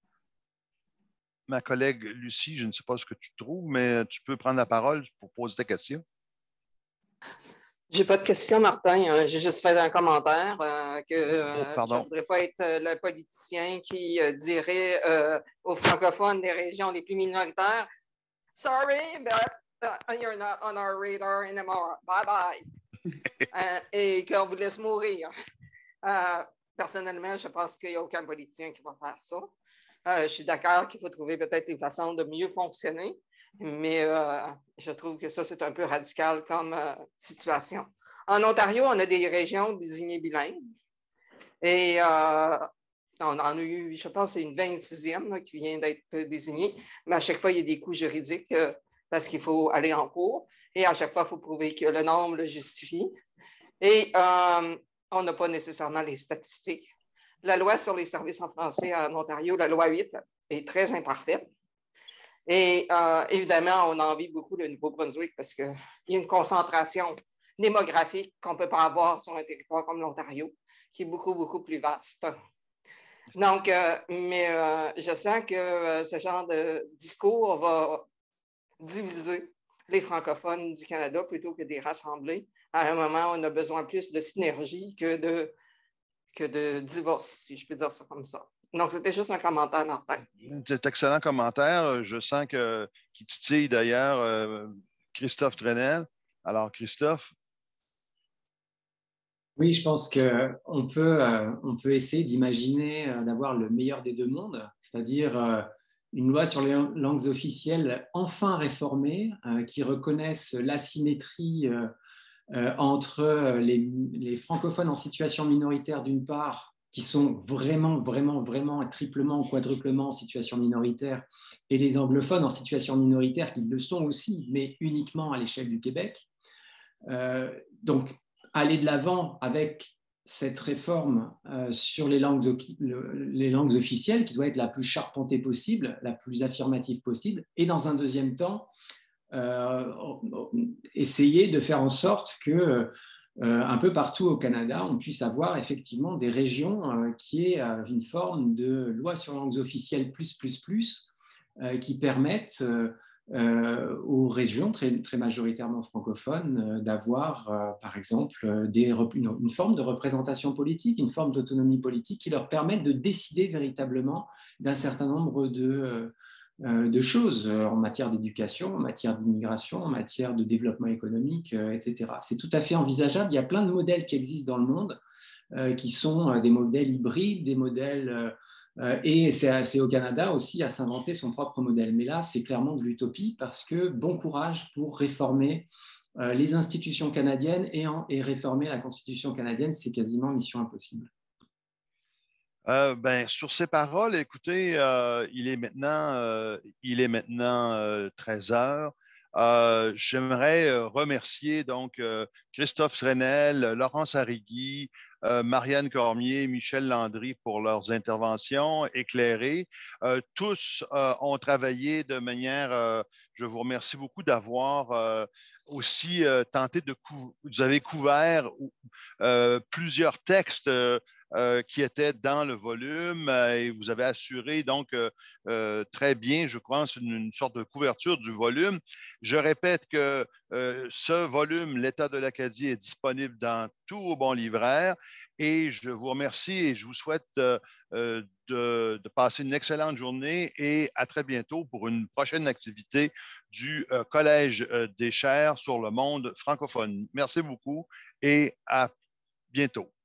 Ma collègue Lucie, je ne sais pas ce que tu trouves, mais tu peux prendre la parole pour poser ta question. J'ai pas de question, Martin. J'ai juste fait un commentaire que je ne voudrais pas être le politicien qui dirait aux francophones des régions les plus minoritaires « Sorry, but you're not on our radar anymore. Bye-bye. » et qu'on vous laisse mourir. Personnellement, je pense qu'il n'y a aucun politicien qui va faire ça. Je suis d'accord qu'il faut trouver peut-être des façons de mieux fonctionner, mais je trouve que ça, c'est un peu radical comme situation. En Ontario, on a des régions désignées bilingues et on en a eu, je pense, c'est une 26e là, qui vient d'être désignée, mais à chaque fois, il y a des coûts juridiques parce qu'il faut aller en cours et à chaque fois, il faut prouver que le nombre le justifie. Et on n'a pas nécessairement les statistiques. La loi sur les services en français en Ontario, la loi 8, est très imparfaite. Et évidemment, on envie beaucoup le Nouveau-Brunswick parce qu'il y a une concentration démographique qu'on ne peut pas avoir sur un territoire comme l'Ontario, qui est beaucoup, beaucoup plus vaste. Donc, mais je sens que ce genre de discours va diviser les francophones du Canada plutôt que de les rassembler. À un moment, on a besoin plus de synergie que de divorce, si je peux dire ça comme ça. Donc, c'était juste un commentaire, Martin. C'est excellent commentaire. Je sens qu'il titille d'ailleurs Christophe Trenel. Alors, Christophe. Oui, je pense qu'on peut essayer d'imaginer d'avoir le meilleur des deux mondes, c'est-à-dire une loi sur les langues officielles enfin réformée, qui reconnaisse l'asymétrie entre les francophones en situation minoritaire d'une part, qui sont vraiment, vraiment, vraiment triplement ou quadruplement en situation minoritaire, et les anglophones en situation minoritaire, qui le sont aussi, mais uniquement à l'échelle du Québec. Donc, aller de l'avant avec cette réforme sur les langues officielles, qui doit être la plus charpentée possible, la plus affirmative possible, et dans un deuxième temps, essayer de faire en sorte que un peu partout au Canada, on puisse avoir effectivement des régions qui aient une forme de loi sur langues officielles qui permettent aux régions très majoritairement francophones d'avoir, par exemple, une forme de représentation politique, une forme d'autonomie politique qui leur permette de décider véritablement d'un certain nombre de choses en matière d'éducation, en matière d'immigration, en matière de développement économique, etc. C'est tout à fait envisageable. Il y a plein de modèles qui existent dans le monde qui sont des modèles hybrides, des modèles... et c'est au Canada aussi à s'inventer son propre modèle. Mais là, c'est clairement de l'utopie parce que bon courage pour réformer les institutions canadiennes et réformer la Constitution canadienne, c'est quasiment mission impossible. Sur ces paroles, écoutez, il est maintenant 13 heures. J'aimerais remercier donc Christophe Trenel, Laurence Arrigui, Marianne Cormier, Michel Landry pour leurs interventions éclairées. Tous ont travaillé de manière, je vous remercie beaucoup d'avoir aussi tenté vous avez couvert plusieurs textes qui étaient dans le volume et vous avez assuré donc très bien, je crois, une sorte de couverture du volume. Je répète que ce volume, L'État de l'Acadie, est disponible dans tous bons livraires et je vous remercie et je vous souhaite de passer une excellente journée et à très bientôt pour une prochaine activité du Collège des Chaires sur le monde francophone. Merci beaucoup et à bientôt.